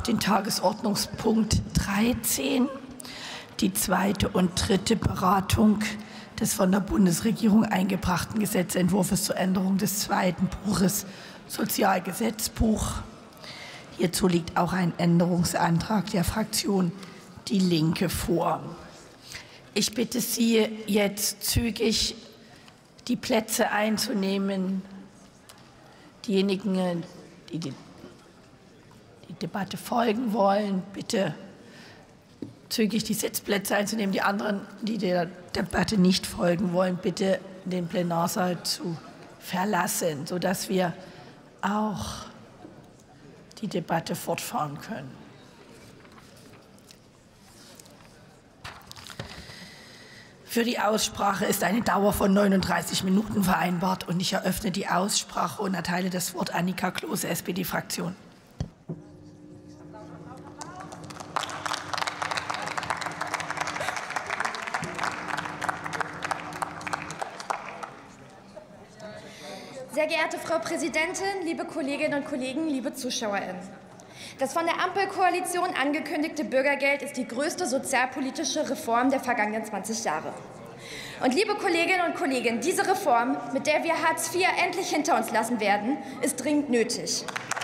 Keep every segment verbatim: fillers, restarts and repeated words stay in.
den Tagesordnungspunkt dreizehn, die zweite und dritte Beratung des von der Bundesregierung eingebrachten Gesetzentwurfs zur Änderung des zweiten Buches Sozialgesetzbuch. Hierzu liegt auch ein Änderungsantrag der Fraktion Die Linke vor. Ich bitte Sie, jetzt zügig die Plätze einzunehmen. Diejenigen, die die, die Debatte folgen wollen, bitte zügig die Sitzplätze einzunehmen. Die anderen, die der Debatte nicht folgen wollen, bitte den Plenarsaal zu verlassen, sodass wir auch die Debatte fortfahren können. Für die Aussprache ist eine Dauer von neununddreißig Minuten vereinbart, und ich eröffne die Aussprache und erteile das Wort Annika Klose, S P D-Fraktion. Sehr geehrte Frau Präsidentin, liebe Kolleginnen und Kollegen, liebe ZuschauerInnen! Das von der Ampelkoalition angekündigte Bürgergeld ist die größte sozialpolitische Reform der vergangenen zwanzig Jahre. Und liebe Kolleginnen und Kollegen, diese Reform, mit der wir Hartz vier endlich hinter uns lassen werden, ist dringend nötig.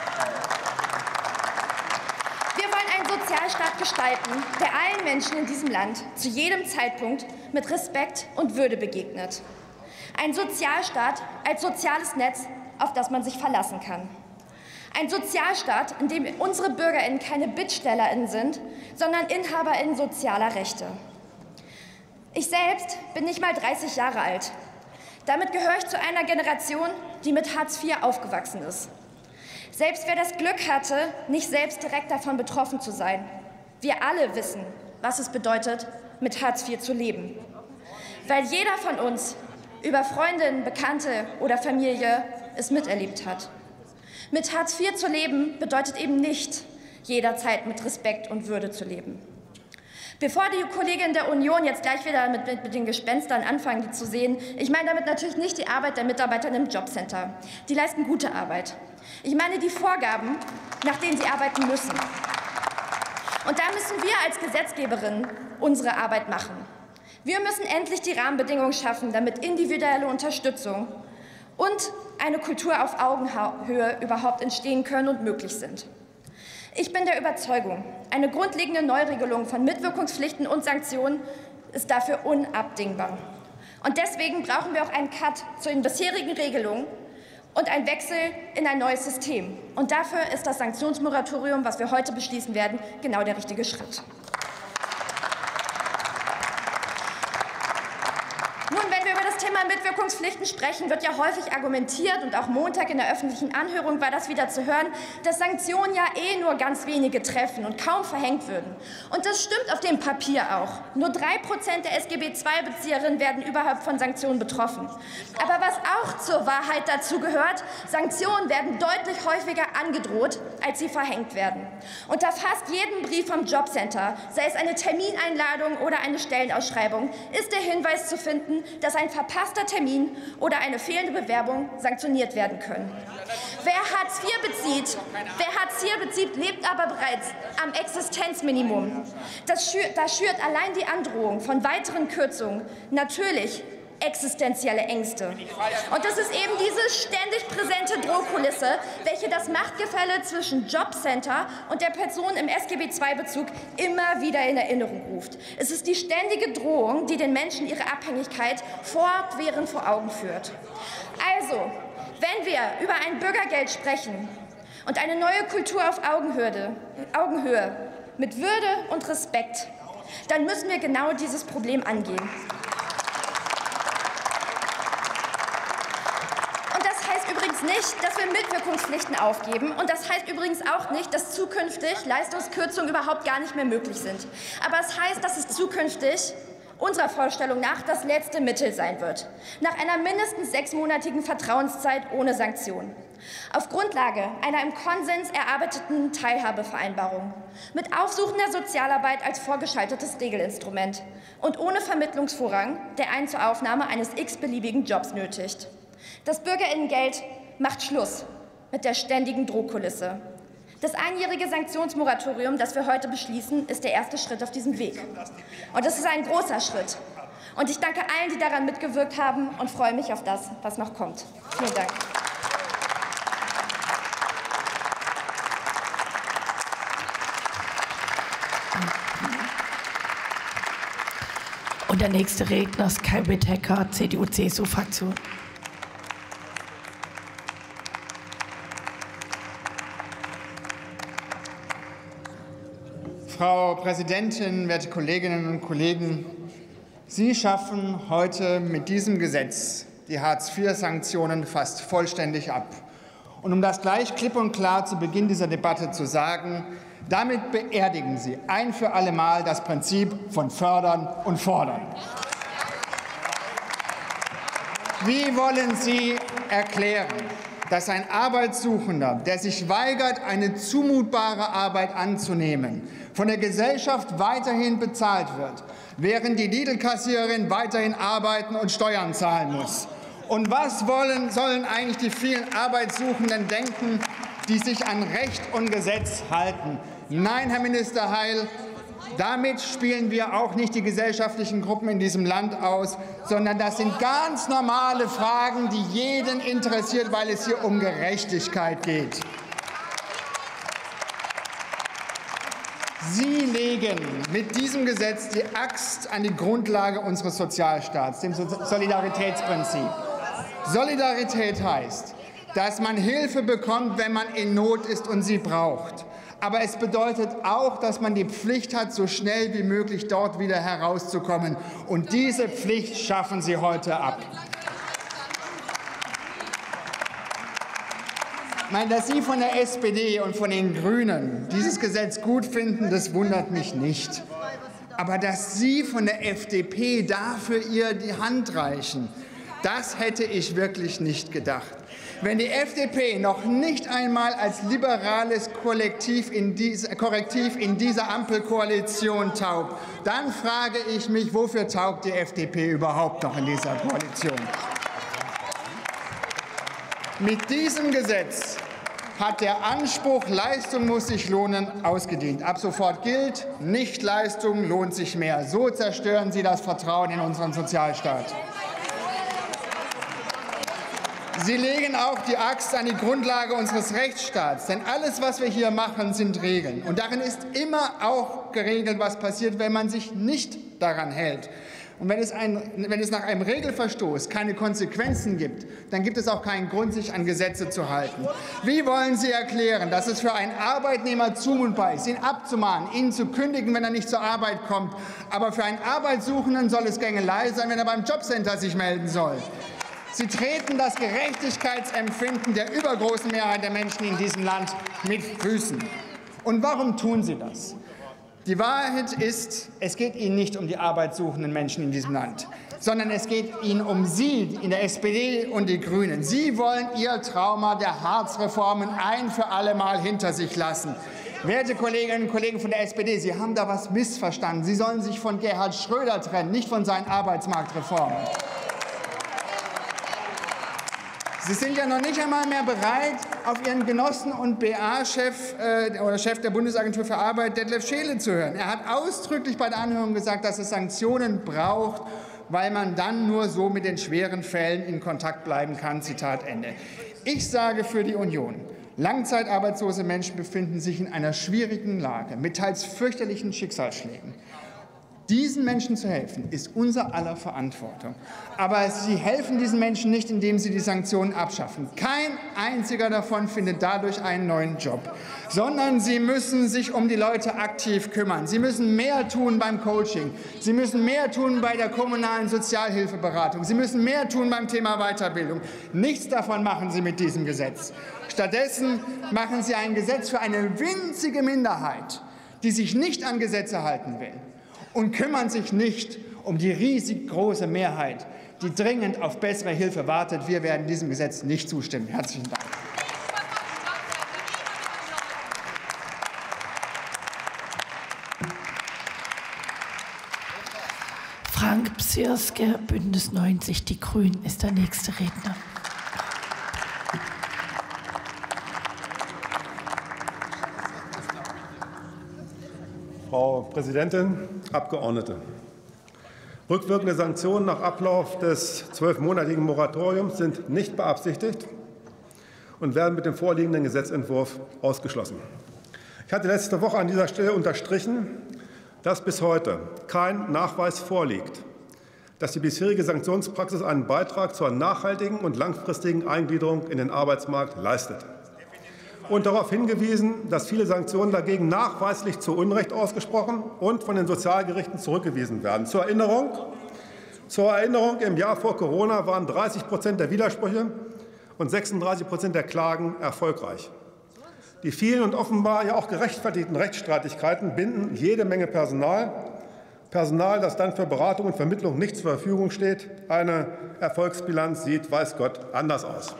Wir wollen einen Sozialstaat gestalten, der allen Menschen in diesem Land zu jedem Zeitpunkt mit Respekt und Würde begegnet. Ein Sozialstaat als soziales Netz, auf das man sich verlassen kann. Ein Sozialstaat, in dem unsere BürgerInnen keine BittstellerInnen sind, sondern InhaberInnen sozialer Rechte. Ich selbst bin nicht mal dreißig Jahre alt. Damit gehöre ich zu einer Generation, die mit Hartz vier aufgewachsen ist. Selbst wer das Glück hatte, nicht selbst direkt davon betroffen zu sein. Wir alle wissen, was es bedeutet, mit Hartz vier zu leben. Weil jeder von uns über Freundinnen, Bekannte oder Familie es miterlebt hat. Mit Hartz vier zu leben bedeutet eben nicht, jederzeit mit Respekt und Würde zu leben. Bevor die Kolleginnen der Union jetzt gleich wieder mit, mit, mit den Gespenstern anfangen, die zu sehen, ich meine damit natürlich nicht die Arbeit der Mitarbeiter im Jobcenter. Die leisten gute Arbeit. Ich meine die Vorgaben, nach denen sie arbeiten müssen. Und da müssen wir als Gesetzgeberin unsere Arbeit machen. Wir müssen endlich die Rahmenbedingungen schaffen, damit individuelle Unterstützung und eine Kultur auf Augenhöhe überhaupt entstehen können und möglich sind. Ich bin der Überzeugung, eine grundlegende Neuregelung von Mitwirkungspflichten und Sanktionen ist dafür unabdingbar. Und deswegen brauchen wir auch einen Cut zu den bisherigen Regelungen und einen Wechsel in ein neues System. Und dafür ist das Sanktionsmoratorium, was wir heute beschließen werden, genau der richtige Schritt. Nun, wenn wir über das Thema Mitwirkungspflichten sprechen, wird ja häufig argumentiert, und auch Montag in der öffentlichen Anhörung war das wieder zu hören, dass Sanktionen ja eh nur ganz wenige treffen und kaum verhängt würden. Und das stimmt auf dem Papier auch. Nur drei Prozent der S G B zwei Bezieherinnen werden überhaupt von Sanktionen betroffen. Aber was auch zur Wahrheit dazu gehört, Sanktionen werden deutlich häufiger angedroht, als sie verhängt werden. Unter fast jedem Brief vom Jobcenter, sei es eine Termineinladung oder eine Stellenausschreibung, ist der Hinweis zu finden, dass ein verpasster Termin oder eine fehlende Bewerbung sanktioniert werden können. Wer Hartz vier bezieht, wer Hartz vier bezieht, lebt aber bereits am Existenzminimum. Das schürt, das schürt allein die Androhung von weiteren Kürzungen natürlich existenzielle Ängste. Und das ist eben diese ständig präsente Drohkulisse, welche das Machtgefälle zwischen Jobcenter und der Person im S G B zwei Bezug immer wieder in Erinnerung ruft. Es ist die ständige Drohung, die den Menschen ihre Abhängigkeit fortwährend vor Augen führt. Also, wenn wir über ein Bürgergeld sprechen und eine neue Kultur auf Augenhöhe, Augenhöhe mit Würde und Respekt, dann müssen wir genau dieses Problem angehen. Nicht, dass wir Mitwirkungspflichten aufgeben, und das heißt übrigens auch nicht, dass zukünftig Leistungskürzungen überhaupt gar nicht mehr möglich sind. Aber es heißt, dass es zukünftig unserer Vorstellung nach das letzte Mittel sein wird, nach einer mindestens sechsmonatigen Vertrauenszeit ohne Sanktionen. Auf Grundlage einer im Konsens erarbeiteten Teilhabevereinbarung, mit aufsuchender Sozialarbeit als vorgeschaltetes Regelinstrument und ohne Vermittlungsvorrang, der einen zur Aufnahme eines x-beliebigen Jobs nötigt. Das Bürgerinnengeld macht Schluss mit der ständigen Drohkulisse. Das einjährige Sanktionsmoratorium, das wir heute beschließen, ist der erste Schritt auf diesem Weg. Und es ist ein großer Schritt. Und ich danke allen, die daran mitgewirkt haben und freue mich auf das, was noch kommt. Vielen Dank. Und der nächste Redner ist Kai Whittaker, C D U-C S U-Fraktion. Frau Präsidentin, werte Kolleginnen und Kollegen! Sie schaffen heute mit diesem Gesetz die Hartz vier Sanktionen fast vollständig ab. Und um das gleich klipp und klar zu Beginn dieser Debatte zu sagen, damit beerdigen Sie ein für alle Mal das Prinzip von Fördern und Fordern. Wie wollen Sie erklären, dass ein Arbeitssuchender, der sich weigert, eine zumutbare Arbeit anzunehmen, von der Gesellschaft weiterhin bezahlt wird, während die Lidl-Kassiererin weiterhin arbeiten und Steuern zahlen muss? Und was wollen, sollen eigentlich die vielen Arbeitssuchenden denken, die sich an Recht und Gesetz halten? Nein, Herr Minister Heil, damit spielen wir auch nicht die gesellschaftlichen Gruppen in diesem Land aus, sondern das sind ganz normale Fragen, die jeden interessiert, weil es hier um Gerechtigkeit geht. Sie legen mit diesem Gesetz die Axt an die Grundlage unseres Sozialstaats, dem Solidaritätsprinzip. Solidarität heißt, dass man Hilfe bekommt, wenn man in Not ist und sie braucht. Aber es bedeutet auch, dass man die Pflicht hat, so schnell wie möglich dort wieder herauszukommen. Und diese Pflicht schaffen Sie heute ab. Ich meine, dass Sie von der S P D und von den Grünen dieses Gesetz gut finden, das wundert mich nicht. Aber dass Sie von der F D P dafür ihr die Hand reichen, das hätte ich wirklich nicht gedacht. Wenn die F D P noch nicht einmal als liberales Kollektiv in diese, Korrektiv in dieser Ampelkoalition taugt, dann frage ich mich, wofür taugt die F D P überhaupt noch in dieser Koalition? Mit diesem Gesetz hat der Anspruch, Leistung muss sich lohnen, ausgedient. Ab sofort gilt, Nichtleistung lohnt sich mehr. So zerstören Sie das Vertrauen in unseren Sozialstaat. Sie legen auch die Axt an die Grundlage unseres Rechtsstaats. Denn alles, was wir hier machen, sind Regeln. Und darin ist immer auch geregelt, was passiert, wenn man sich nicht daran hält. Und wenn es, ein, wenn es nach einem Regelverstoß keine Konsequenzen gibt, dann gibt es auch keinen Grund, sich an Gesetze zu halten. Wie wollen Sie erklären, dass es für einen Arbeitnehmer zumutbar ist, ihn abzumahnen, ihn zu kündigen, wenn er nicht zur Arbeit kommt, aber für einen Arbeitssuchenden soll es Gängelei sein, wenn er beim Jobcenter sich melden soll? Sie treten das Gerechtigkeitsempfinden der übergroßen Mehrheit der Menschen in diesem Land mit Füßen. Und warum tun Sie das? Die Wahrheit ist, es geht Ihnen nicht um die arbeitssuchenden Menschen in diesem Land, sondern es geht Ihnen um Sie in der S P D und die Grünen. Sie wollen Ihr Trauma der Hartz-Reformen ein für alle Mal hinter sich lassen. Werte Kolleginnen und Kollegen von der S P D, Sie haben da was missverstanden. Sie sollen sich von Gerhard Schröder trennen, nicht von seinen Arbeitsmarktreformen. Sie sind ja noch nicht einmal mehr bereit, auf Ihren Genossen und B A-Chef äh, oder Chef der Bundesagentur für Arbeit, Detlef Scheele, zu hören. Er hat ausdrücklich bei der Anhörung gesagt, dass es Sanktionen braucht, weil man dann nur so mit den schweren Fällen in Kontakt bleiben kann. Zitat Ende. Ich sage für die Union, langzeitarbeitslose Menschen befinden sich in einer schwierigen Lage mit teils fürchterlichen Schicksalsschlägen. Diesen Menschen zu helfen, ist unser aller Verantwortung. Aber Sie helfen diesen Menschen nicht, indem Sie die Sanktionen abschaffen. Kein einziger davon findet dadurch einen neuen Job, sondern Sie müssen sich um die Leute aktiv kümmern. Sie müssen mehr tun beim Coaching. Sie müssen mehr tun bei der kommunalen Sozialhilfeberatung. Sie müssen mehr tun beim Thema Weiterbildung. Nichts davon machen Sie mit diesem Gesetz. Stattdessen machen Sie ein Gesetz für eine winzige Minderheit, die sich nicht an Gesetze halten will, und kümmern sich nicht um die riesig große Mehrheit, die dringend auf bessere Hilfe wartet. Wir werden diesem Gesetz nicht zustimmen. Herzlichen Dank. Frank Psirske, Bündnis neunzig Die Grünen, ist der nächste Redner. Frau Präsidentin, Abgeordnete! Rückwirkende Sanktionen nach Ablauf des zwölfmonatigen Moratoriums sind nicht beabsichtigt und werden mit dem vorliegenden Gesetzentwurf ausgeschlossen. Ich hatte letzte Woche an dieser Stelle unterstrichen, dass bis heute kein Nachweis vorliegt, dass die bisherige Sanktionspraxis einen Beitrag zur nachhaltigen und langfristigen Eingliederung in den Arbeitsmarkt leistet. Und darauf hingewiesen, dass viele Sanktionen dagegen nachweislich zu Unrecht ausgesprochen und von den Sozialgerichten zurückgewiesen werden. Zur Erinnerung, zur Erinnerung im Jahr vor Corona waren dreißig Prozent der Widersprüche und sechsunddreißig Prozent der Klagen erfolgreich. Die vielen und offenbar ja auch gerechtfertigten Rechtsstreitigkeiten binden jede Menge Personal, Personal, das dann für Beratung und Vermittlung nicht zur Verfügung steht. Eine Erfolgsbilanz sieht, weiß Gott, anders aus.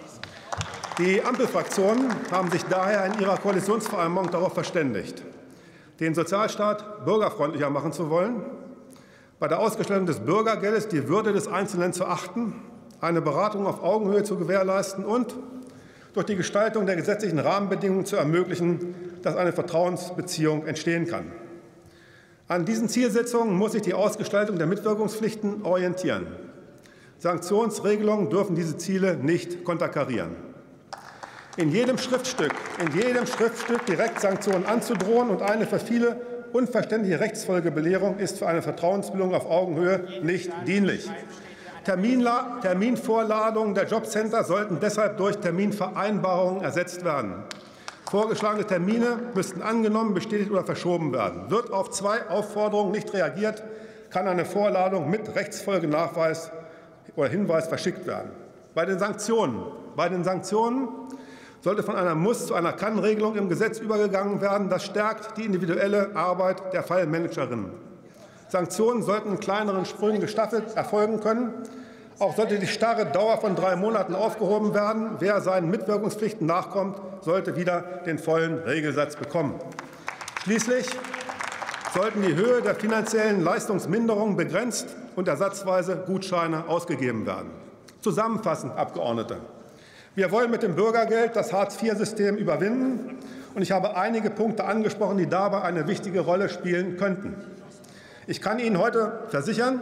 Die Ampelfraktionen haben sich daher in ihrer Koalitionsvereinbarung darauf verständigt, den Sozialstaat bürgerfreundlicher machen zu wollen, bei der Ausgestaltung des Bürgergeldes die Würde des Einzelnen zu achten, eine Beratung auf Augenhöhe zu gewährleisten und durch die Gestaltung der gesetzlichen Rahmenbedingungen zu ermöglichen, dass eine Vertrauensbeziehung entstehen kann. An diesen Zielsetzungen muss sich die Ausgestaltung der Mitwirkungspflichten orientieren. Sanktionsregelungen dürfen diese Ziele nicht konterkarieren. In jedem Schriftstück, in jedem Schriftstück direkt Sanktionen anzudrohen und eine für viele unverständliche Rechtsfolgebelehrung ist für eine Vertrauensbildung auf Augenhöhe nicht dienlich. Terminla- Terminvorladungen der Jobcenter sollten deshalb durch Terminvereinbarungen ersetzt werden. Vorgeschlagene Termine müssten angenommen, bestätigt oder verschoben werden. Wird auf zwei Aufforderungen nicht reagiert, kann eine Vorladung mit Rechtsfolgenachweis oder Hinweis verschickt werden. Bei den Sanktionen, bei den Sanktionen sollte von einer Muss- zu einer Kann-Regelung im Gesetz übergegangen werden. Das stärkt die individuelle Arbeit der Fallmanagerinnen. Sanktionen sollten in kleineren Sprüngen gestaffelt erfolgen können. Auch sollte die starre Dauer von drei Monaten aufgehoben werden. Wer seinen Mitwirkungspflichten nachkommt, sollte wieder den vollen Regelsatz bekommen. Schließlich sollten die Höhe der finanziellen Leistungsminderungen begrenzt und ersatzweise Gutscheine ausgegeben werden. Zusammenfassend, Abgeordnete: Wir wollen mit dem Bürgergeld das Hartz vier System überwinden. Und ich habe einige Punkte angesprochen, die dabei eine wichtige Rolle spielen könnten. Ich kann Ihnen heute versichern,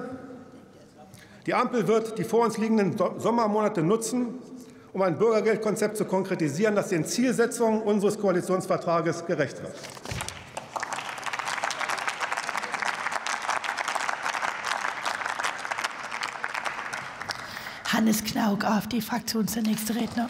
die Ampel wird die vor uns liegenden Sommermonate nutzen, um ein Bürgergeldkonzept zu konkretisieren, das den Zielsetzungen unseres Koalitionsvertrages gerecht wird. Hannes Knauk, AfD-Fraktion, ist der nächste Redner.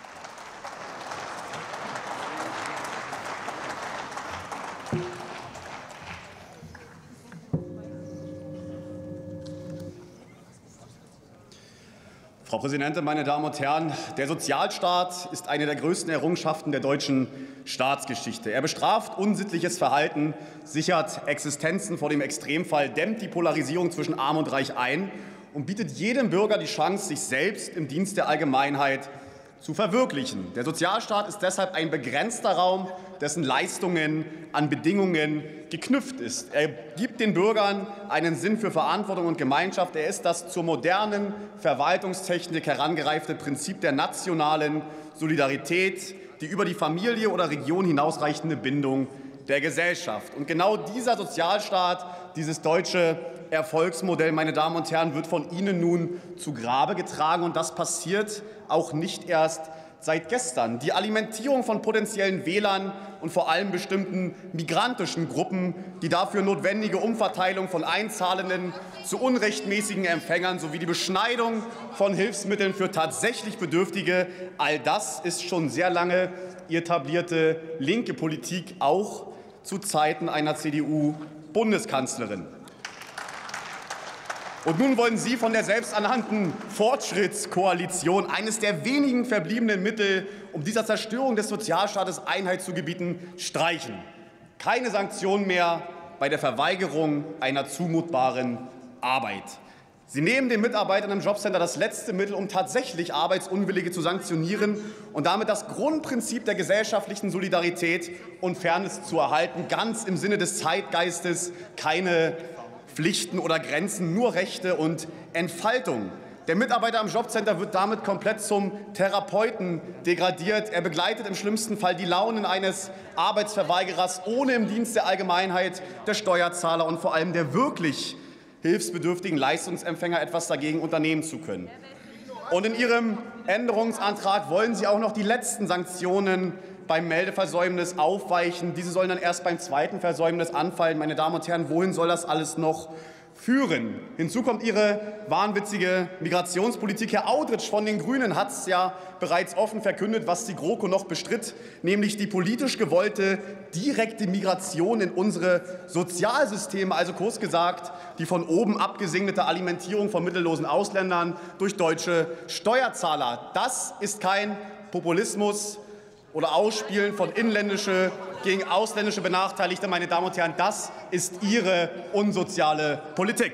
Frau Präsidentin, meine Damen und Herren! Der Sozialstaat ist eine der größten Errungenschaften der deutschen Staatsgeschichte. Er bestraft unsittliches Verhalten, sichert Existenzen vor dem Extremfall, dämmt die Polarisierung zwischen Arm und Reich ein und bietet jedem Bürger die Chance, sich selbst im Dienst der Allgemeinheit zu verwirklichen. Der Sozialstaat ist deshalb ein begrenzter Raum, dessen Leistungen an Bedingungen geknüpft ist. Er gibt den Bürgern einen Sinn für Verantwortung und Gemeinschaft. Er ist das zur modernen Verwaltungstechnik herangereifte Prinzip der nationalen Solidarität, die über die Familie oder Region hinausreichende Bindung der Gesellschaft. Und genau dieser Sozialstaat, dieses deutsche Erfolgsmodell, meine Damen und Herren, wird von Ihnen nun zu Grabe getragen. Und das passiert auch nicht erst seit gestern. Die Alimentierung von potenziellen Wählern und vor allem bestimmten migrantischen Gruppen, die dafür notwendige Umverteilung von Einzahlenden zu unrechtmäßigen Empfängern sowie die Beschneidung von Hilfsmitteln für tatsächlich Bedürftige, all das ist schon sehr lange etablierte linke Politik, auch zu Zeiten einer C D U-Bundeskanzlerin. Und nun wollen Sie von der selbsternannten Fortschrittskoalition eines der wenigen verbliebenen Mittel, um dieser Zerstörung des Sozialstaates Einhalt zu gebieten, streichen. Keine Sanktionen mehr bei der Verweigerung einer zumutbaren Arbeit. Sie nehmen den Mitarbeitern im Jobcenter das letzte Mittel, um tatsächlich Arbeitsunwillige zu sanktionieren und damit das Grundprinzip der gesellschaftlichen Solidarität und Fairness zu erhalten, ganz im Sinne des Zeitgeistes: keine Pflichten oder Grenzen, nur Rechte und Entfaltung. Der Mitarbeiter am Jobcenter wird damit komplett zum Therapeuten degradiert. Er begleitet im schlimmsten Fall die Launen eines Arbeitsverweigerers, ohne im Dienst der Allgemeinheit, der Steuerzahler und vor allem der wirklich hilfsbedürftigen Leistungsempfänger etwas dagegen unternehmen zu können. Und in Ihrem Änderungsantrag wollen Sie auch noch die letzten Sanktionen beim Meldeversäumnis aufweichen. Diese sollen dann erst beim zweiten Versäumnis anfallen. Meine Damen und Herren, wohin soll das alles noch führen? Hinzu kommt Ihre wahnwitzige Migrationspolitik. Herr Audritsch von den Grünen hat es ja bereits offen verkündet, was die GroKo noch bestritt, nämlich die politisch gewollte direkte Migration in unsere Sozialsysteme, also kurz gesagt die von oben abgesegnete Alimentierung von mittellosen Ausländern durch deutsche Steuerzahler. Das ist kein Populismus oder Ausspielen von inländische gegen ausländische Benachteiligte. Meine Damen und Herren, das ist Ihre unsoziale Politik.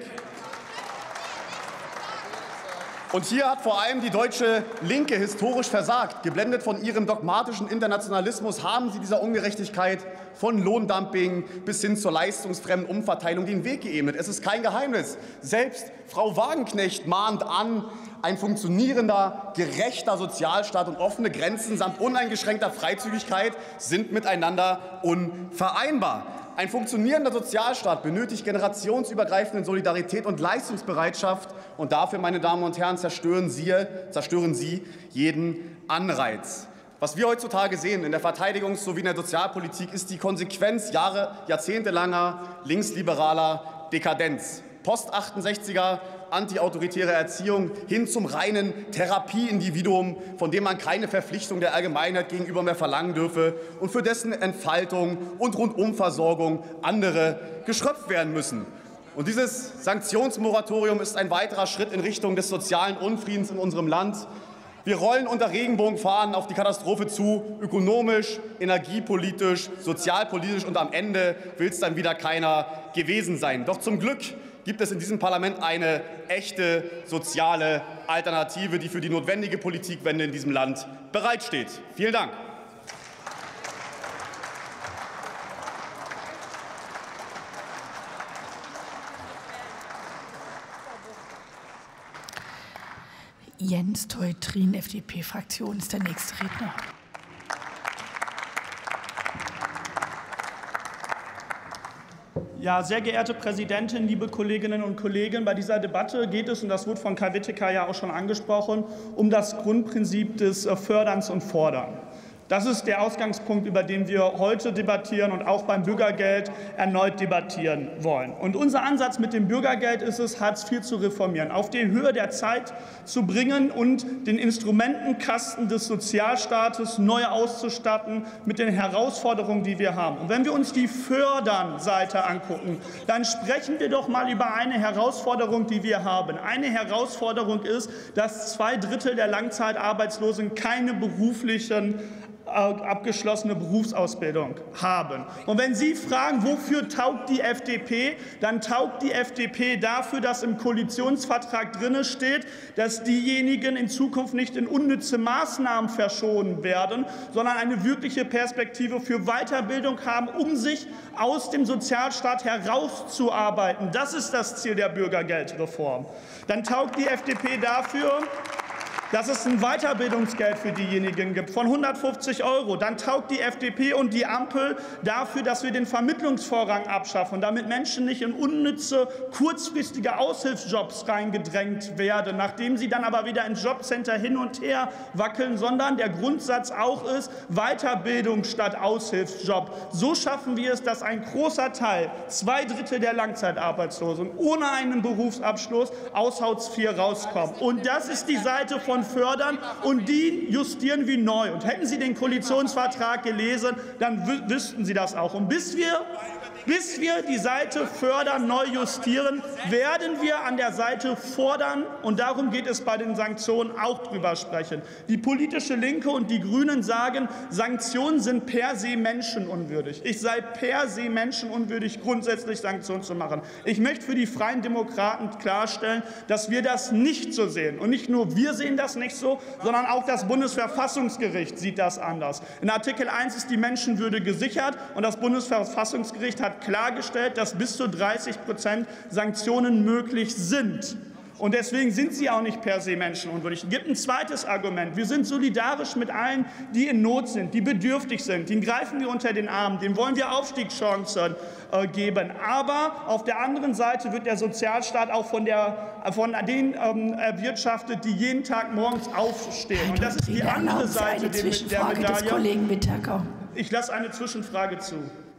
Und hier hat vor allem die deutsche Linke historisch versagt. Geblendet von ihrem dogmatischen Internationalismus haben sie dieser Ungerechtigkeit von Lohndumping bis hin zur leistungsfremden Umverteilung den Weg geebnet. Es ist kein Geheimnis. Selbst Frau Wagenknecht mahnt an, ein funktionierender, gerechter Sozialstaat und offene Grenzen samt uneingeschränkter Freizügigkeit sind miteinander unvereinbar. Ein funktionierender Sozialstaat benötigt generationsübergreifende Solidarität und Leistungsbereitschaft. Und dafür, meine Damen und Herren, zerstören Sie, zerstören Sie jeden Anreiz. Was wir heutzutage sehen in der Verteidigungs- sowie in der Sozialpolitik, ist die Konsequenz Jahre, jahrzehntelanger linksliberaler Dekadenz. Post-achtundsechziger antiautoritäre Erziehung hin zum reinen Therapieindividuum, von dem man keine Verpflichtung der Allgemeinheit gegenüber mehr verlangen dürfe und für dessen Entfaltung und Rundumversorgung andere geschröpft werden müssen. Und dieses Sanktionsmoratorium ist ein weiterer Schritt in Richtung des sozialen Unfriedens in unserem Land. Wir rollen unter Regenbogenfahnen auf die Katastrophe zu, ökonomisch, energiepolitisch, sozialpolitisch, und am Ende will es dann wieder keiner gewesen sein. Doch zum Glück gibt es in diesem Parlament eine echte soziale Alternative, die für die notwendige Politikwende in diesem Land bereitsteht. Vielen Dank. Jens Teutrin, F D P-Fraktion, ist der nächste Redner. Ja, sehr geehrte Präsidentin, liebe Kolleginnen und Kollegen, bei dieser Debatte geht es, und das wurde von Kai Whittaker ja auch schon angesprochen, um das Grundprinzip des Förderns und Forderns. Das ist der Ausgangspunkt, über den wir heute debattieren und auch beim Bürgergeld erneut debattieren wollen. Und unser Ansatz mit dem Bürgergeld ist es, Hartz vier zu reformieren, auf die Höhe der Zeit zu bringen und den Instrumentenkasten des Sozialstaates neu auszustatten mit den Herausforderungen, die wir haben. Und wenn wir uns die Fördern-Seite angucken, dann sprechen wir doch mal über eine Herausforderung, die wir haben. Eine Herausforderung ist, dass zwei Drittel der Langzeitarbeitslosen keine beruflichen abgeschlossene Berufsausbildung haben. Und wenn Sie fragen, wofür taugt die F D P, dann taugt die F D P dafür, dass im Koalitionsvertrag drin steht, dass diejenigen in Zukunft nicht in unnütze Maßnahmen verschonen werden, sondern eine wirkliche Perspektive für Weiterbildung haben, um sich aus dem Sozialstaat herauszuarbeiten. Das ist das Ziel der Bürgergeldreform. Dann taugt die F D P dafür, dass es ein Weiterbildungsgeld für diejenigen gibt von hundertfünfzig Euro. Dann taugt die F D P und die Ampel dafür, dass wir den Vermittlungsvorrang abschaffen, damit Menschen nicht in unnütze, kurzfristige Aushilfsjobs reingedrängt werden, nachdem sie dann aber wieder ins Jobcenter hin und her wackeln, sondern der Grundsatz auch ist, Weiterbildung statt Aushilfsjob. So schaffen wir es, dass ein großer Teil, zwei Drittel der Langzeitarbeitslosen ohne einen Berufsabschluss aus Hartz vier rauskommen. Und das ist die Seite von Fördern, und die justieren wir neu. Und hätten Sie den Koalitionsvertrag gelesen, dann wüssten Sie das auch. Und bis wir Bis wir die Seite Fördern neu justieren, werden wir an der Seite Fordern, und darum geht es bei den Sanktionen, auch drüber sprechen. Die politische Linke und die Grünen sagen, Sanktionen sind per se menschenunwürdig. Ich sei per se menschenunwürdig, grundsätzlich Sanktionen zu machen. Ich möchte für die Freien Demokraten klarstellen, dass wir das nicht so sehen. Und nicht nur wir sehen das nicht so, sondern auch das Bundesverfassungsgericht sieht das anders. In Artikel eins ist die Menschenwürde gesichert, und das Bundesverfassungsgericht hat klargestellt, dass bis zu dreißig Prozent Sanktionen möglich sind. Und deswegen sind sie auch nicht per se menschenunwürdig. Es gibt ein zweites Argument. Wir sind solidarisch mit allen, die in Not sind, die bedürftig sind. Den greifen wir unter den Arm, denen wollen wir Aufstiegschancen äh, geben. Aber auf der anderen Seite wird der Sozialstaat auch von, der, von denen ähm, erwirtschaftet, die jeden Tag morgens aufstehen. Und das ist die andere Seite der Medaille. Ich lasse eine Zwischenfrage zu.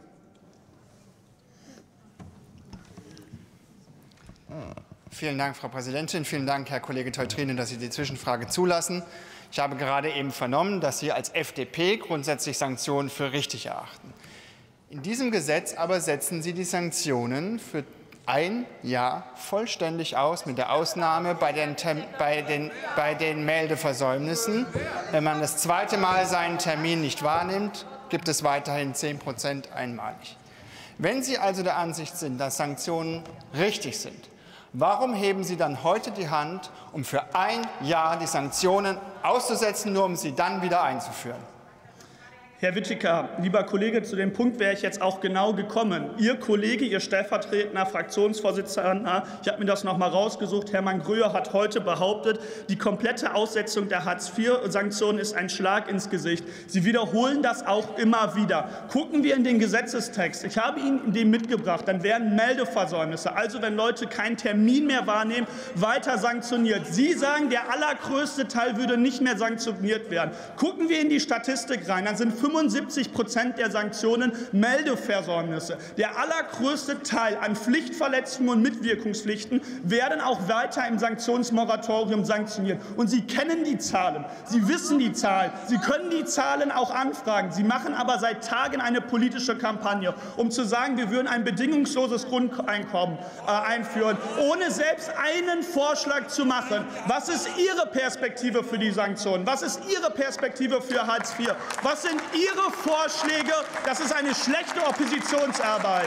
Vielen Dank, Frau Präsidentin. Vielen Dank, Herr Kollege Teutrinen, dass Sie die Zwischenfrage zulassen. Ich habe gerade eben vernommen, dass Sie als F D P grundsätzlich Sanktionen für richtig erachten. In diesem Gesetz aber setzen Sie die Sanktionen für ein Jahr vollständig aus, mit der Ausnahme bei den, bei den, bei den Meldeversäumnissen. Wenn man das zweite Mal seinen Termin nicht wahrnimmt, gibt es weiterhin zehn Prozent einmalig. Wenn Sie also der Ansicht sind, dass Sanktionen richtig sind, warum heben Sie dann heute die Hand, um für ein Jahr die Sanktionen auszusetzen, nur um sie dann wieder einzuführen? Herr Whittaker, lieber Kollege, zu dem Punkt wäre ich jetzt auch genau gekommen. Ihr Kollege, Ihr stellvertretender Fraktionsvorsitzender, ich habe mir das noch mal rausgesucht, Hermann Gröhe hat heute behauptet, die komplette Aussetzung der Hartz vier Sanktionen ist ein Schlag ins Gesicht. Sie wiederholen das auch immer wieder. Gucken wir in den Gesetzestext. Ich habe Ihnen den mitgebracht. Dann werden Meldeversäumnisse, also wenn Leute keinen Termin mehr wahrnehmen, weiter sanktioniert. Sie sagen, der allergrößte Teil würde nicht mehr sanktioniert werden. Gucken wir in die Statistik rein, dann sind fünfundsiebzig Prozent der Sanktionen Meldeversäumnisse. Der allergrößte Teil an Pflichtverletzungen und Mitwirkungspflichten werden auch weiter im Sanktionsmoratorium sanktioniert. Und Sie kennen die Zahlen, Sie wissen die Zahlen, Sie können die Zahlen auch anfragen. Sie machen aber seit Tagen eine politische Kampagne, um zu sagen, wir würden ein bedingungsloses Grundeinkommen äh, einführen, ohne selbst einen Vorschlag zu machen. Was ist Ihre Perspektive für die Sanktionen? Was ist Ihre Perspektive für Hartz vier? Was sind Ihre Vorschläge? Das ist eine schlechte Oppositionsarbeit.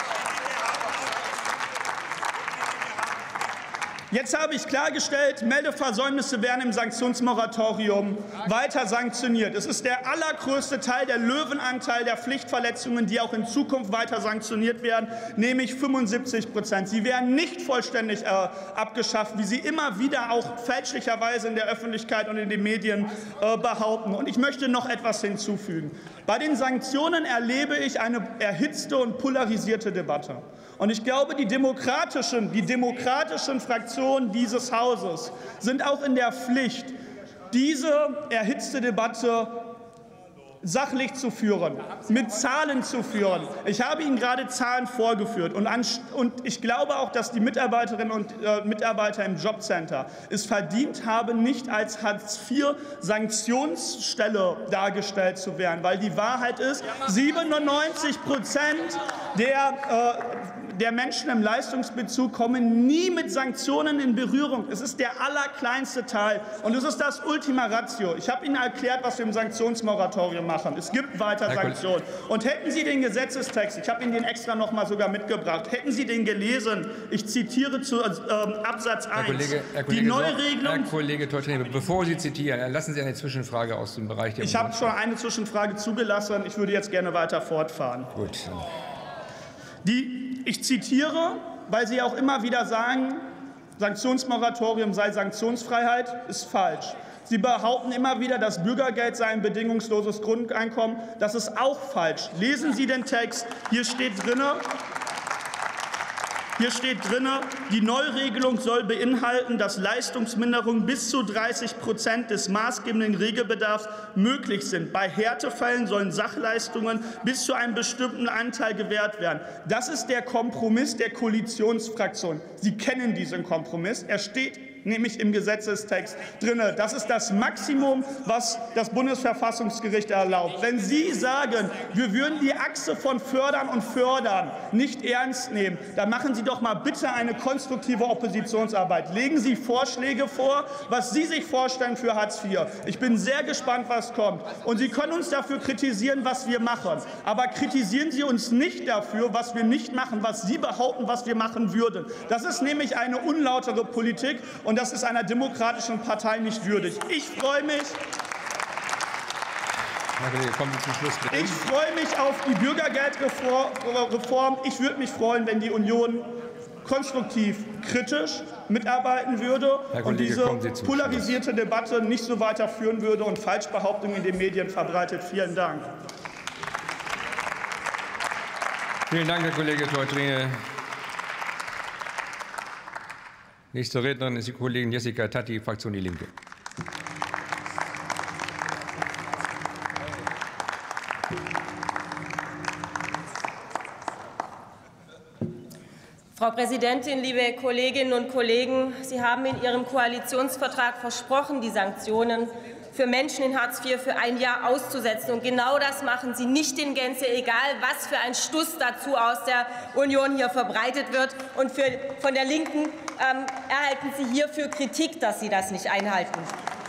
Jetzt habe ich klargestellt, Meldeversäumnisse werden im Sanktionsmoratorium weiter sanktioniert. Es ist der allergrößte Teil, der Löwenanteil der Pflichtverletzungen, die auch in Zukunft weiter sanktioniert werden, nämlich fünfundsiebzig Prozent. Sie werden nicht vollständig äh, abgeschafft, wie Sie immer wieder auch fälschlicherweise in der Öffentlichkeit und in den Medien äh, behaupten. Und ich möchte noch etwas hinzufügen. Bei den Sanktionen erlebe ich eine erhitzte und polarisierte Debatte. Und ich glaube, die demokratischen, die demokratischen Fraktionen dieses Hauses sind auch in der Pflicht, diese erhitzte Debatte sachlich zu führen, mit Zahlen zu führen. Ich habe Ihnen gerade Zahlen vorgeführt. Und, und ich glaube auch, dass die Mitarbeiterinnen und äh, Mitarbeiter im Jobcenter es verdient haben, nicht als Hartz vier Sanktionsstelle dargestellt zu werden. Weil die Wahrheit ist, siebenundneunzig Prozent der äh, der Menschen im Leistungsbezug kommen nie mit Sanktionen in Berührung. Es ist der allerkleinste Teil. Und es ist das Ultima Ratio. Ich habe Ihnen erklärt, was wir im Sanktionsmoratorium machen. Es gibt weiter Sanktionen. Und hätten Sie den Gesetzestext, ich habe Ihnen den extra noch mal sogar mitgebracht, hätten Sie den gelesen, ich zitiere zu ähm, Absatz eins, Herr Kollege, Herr Kollege, die Neuregelung... Herr Kollege Teutrinen, bevor Sie zitieren, lassen Sie eine Zwischenfrage aus dem Bereich der... Ich habe schon eine Zwischenfrage zugelassen. Ich würde jetzt gerne weiter fortfahren. Gut. Die, ich zitiere, weil Sie auch immer wieder sagen, Sanktionsmoratorium sei Sanktionsfreiheit, ist falsch. Sie behaupten immer wieder, das Bürgergeld sei ein bedingungsloses Grundeinkommen. Das ist auch falsch. Lesen Sie den Text. Hier steht drin, Hier steht drin, die Neuregelung soll beinhalten, dass Leistungsminderungen bis zu dreißig Prozent des maßgebenden Regelbedarfs möglich sind. Bei Härtefällen sollen Sachleistungen bis zu einem bestimmten Anteil gewährt werden. Das ist der Kompromiss der Koalitionsfraktion. Sie kennen diesen Kompromiss. Er steht nämlich im Gesetzestext drin. Das ist das Maximum, was das Bundesverfassungsgericht erlaubt. Wenn Sie sagen, wir würden die Achse von Fördern und Fördern nicht ernst nehmen, dann machen Sie doch mal bitte eine konstruktive Oppositionsarbeit. Legen Sie Vorschläge vor, was Sie sich vorstellen für Hartz vier. Ich bin sehr gespannt, was kommt. Und Sie können uns dafür kritisieren, was wir machen. Aber kritisieren Sie uns nicht dafür, was wir nicht machen, was Sie behaupten, was wir machen würden. Das ist nämlich eine unlautere Politik. Und das ist einer demokratischen Partei nicht würdig. Ich freue mich, ich freue mich auf die Bürgergeldreform. Ich würde mich freuen, wenn die Union konstruktiv kritisch mitarbeiten würde und diese polarisierte Debatte nicht so weiterführen würde und Falschbehauptungen in den Medien verbreitet. Vielen Dank. Vielen Dank, Herr Kollege Teutrine. Nächste Rednerin ist die Kollegin Jessica Tatti, Fraktion Die Linke. Frau Präsidentin, liebe Kolleginnen und Kollegen! Sie haben in Ihrem Koalitionsvertrag versprochen, die Sanktionen für Menschen in Hartz vier für ein Jahr auszusetzen. Und genau das machen Sie nicht in Gänze, egal was für ein Stuss dazu aus der Union hier verbreitet wird. Und für, von der Linken ähm, erhalten Sie hierfür Kritik, dass Sie das nicht einhalten.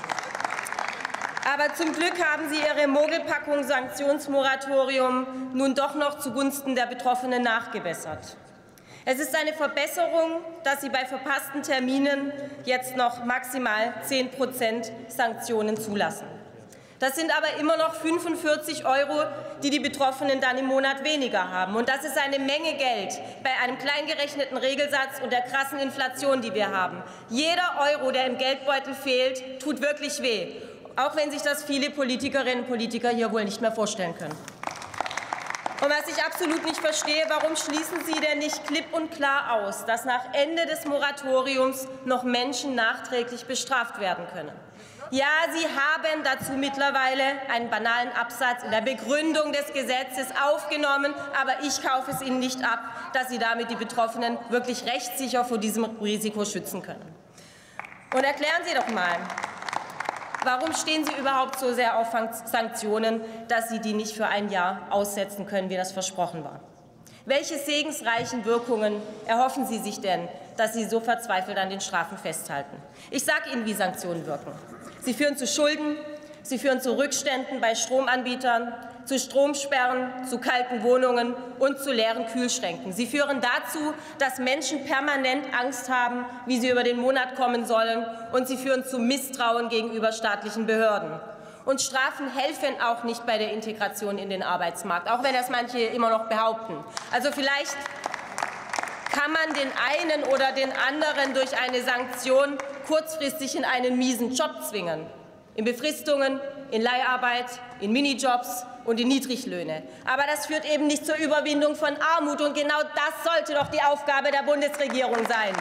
Aber zum Glück haben Sie Ihre Mogelpackung Sanktionsmoratorium nun doch noch zugunsten der Betroffenen nachgebessert. Es ist eine Verbesserung, dass Sie bei verpassten Terminen jetzt noch maximal zehn Prozent Sanktionen zulassen. Das sind aber immer noch fünfundvierzig Euro, die die Betroffenen dann im Monat weniger haben. Und das ist eine Menge Geld bei einem kleingerechneten Regelsatz und der krassen Inflation, die wir haben. Jeder Euro, der im Geldbeutel fehlt, tut wirklich weh, auch wenn sich das viele Politikerinnen und Politiker hier wohl nicht mehr vorstellen können. Und was ich absolut nicht verstehe, warum schließen Sie denn nicht klipp und klar aus, dass nach Ende des Moratoriums noch Menschen nachträglich bestraft werden können? Ja, Sie haben dazu mittlerweile einen banalen Absatz in der Begründung des Gesetzes aufgenommen, aber ich kaufe es Ihnen nicht ab, dass Sie damit die Betroffenen wirklich rechtssicher vor diesem Risiko schützen können. Und erklären Sie doch mal, warum stehen Sie überhaupt so sehr auf Sanktionen, dass Sie die nicht für ein Jahr aussetzen können, wie das versprochen war? Welche segensreichen Wirkungen erhoffen Sie sich denn, dass Sie so verzweifelt an den Strafen festhalten? Ich sage Ihnen, wie Sanktionen wirken. Sie führen zu Schulden, sie führen zu Rückständen bei Stromanbietern, zu Stromsperren, zu kalten Wohnungen und zu leeren Kühlschränken. Sie führen dazu, dass Menschen permanent Angst haben, wie sie über den Monat kommen sollen, und sie führen zu Misstrauen gegenüber staatlichen Behörden. Und Strafen helfen auch nicht bei der Integration in den Arbeitsmarkt, auch wenn das manche immer noch behaupten. Also vielleicht kann man den einen oder den anderen durch eine Sanktion kurzfristig in einen miesen Job zwingen. In Befristungen, in Leiharbeit, in Minijobs und in Niedriglöhne. Aber das führt eben nicht zur Überwindung von Armut. Und genau das sollte doch die Aufgabe der Bundesregierung sein.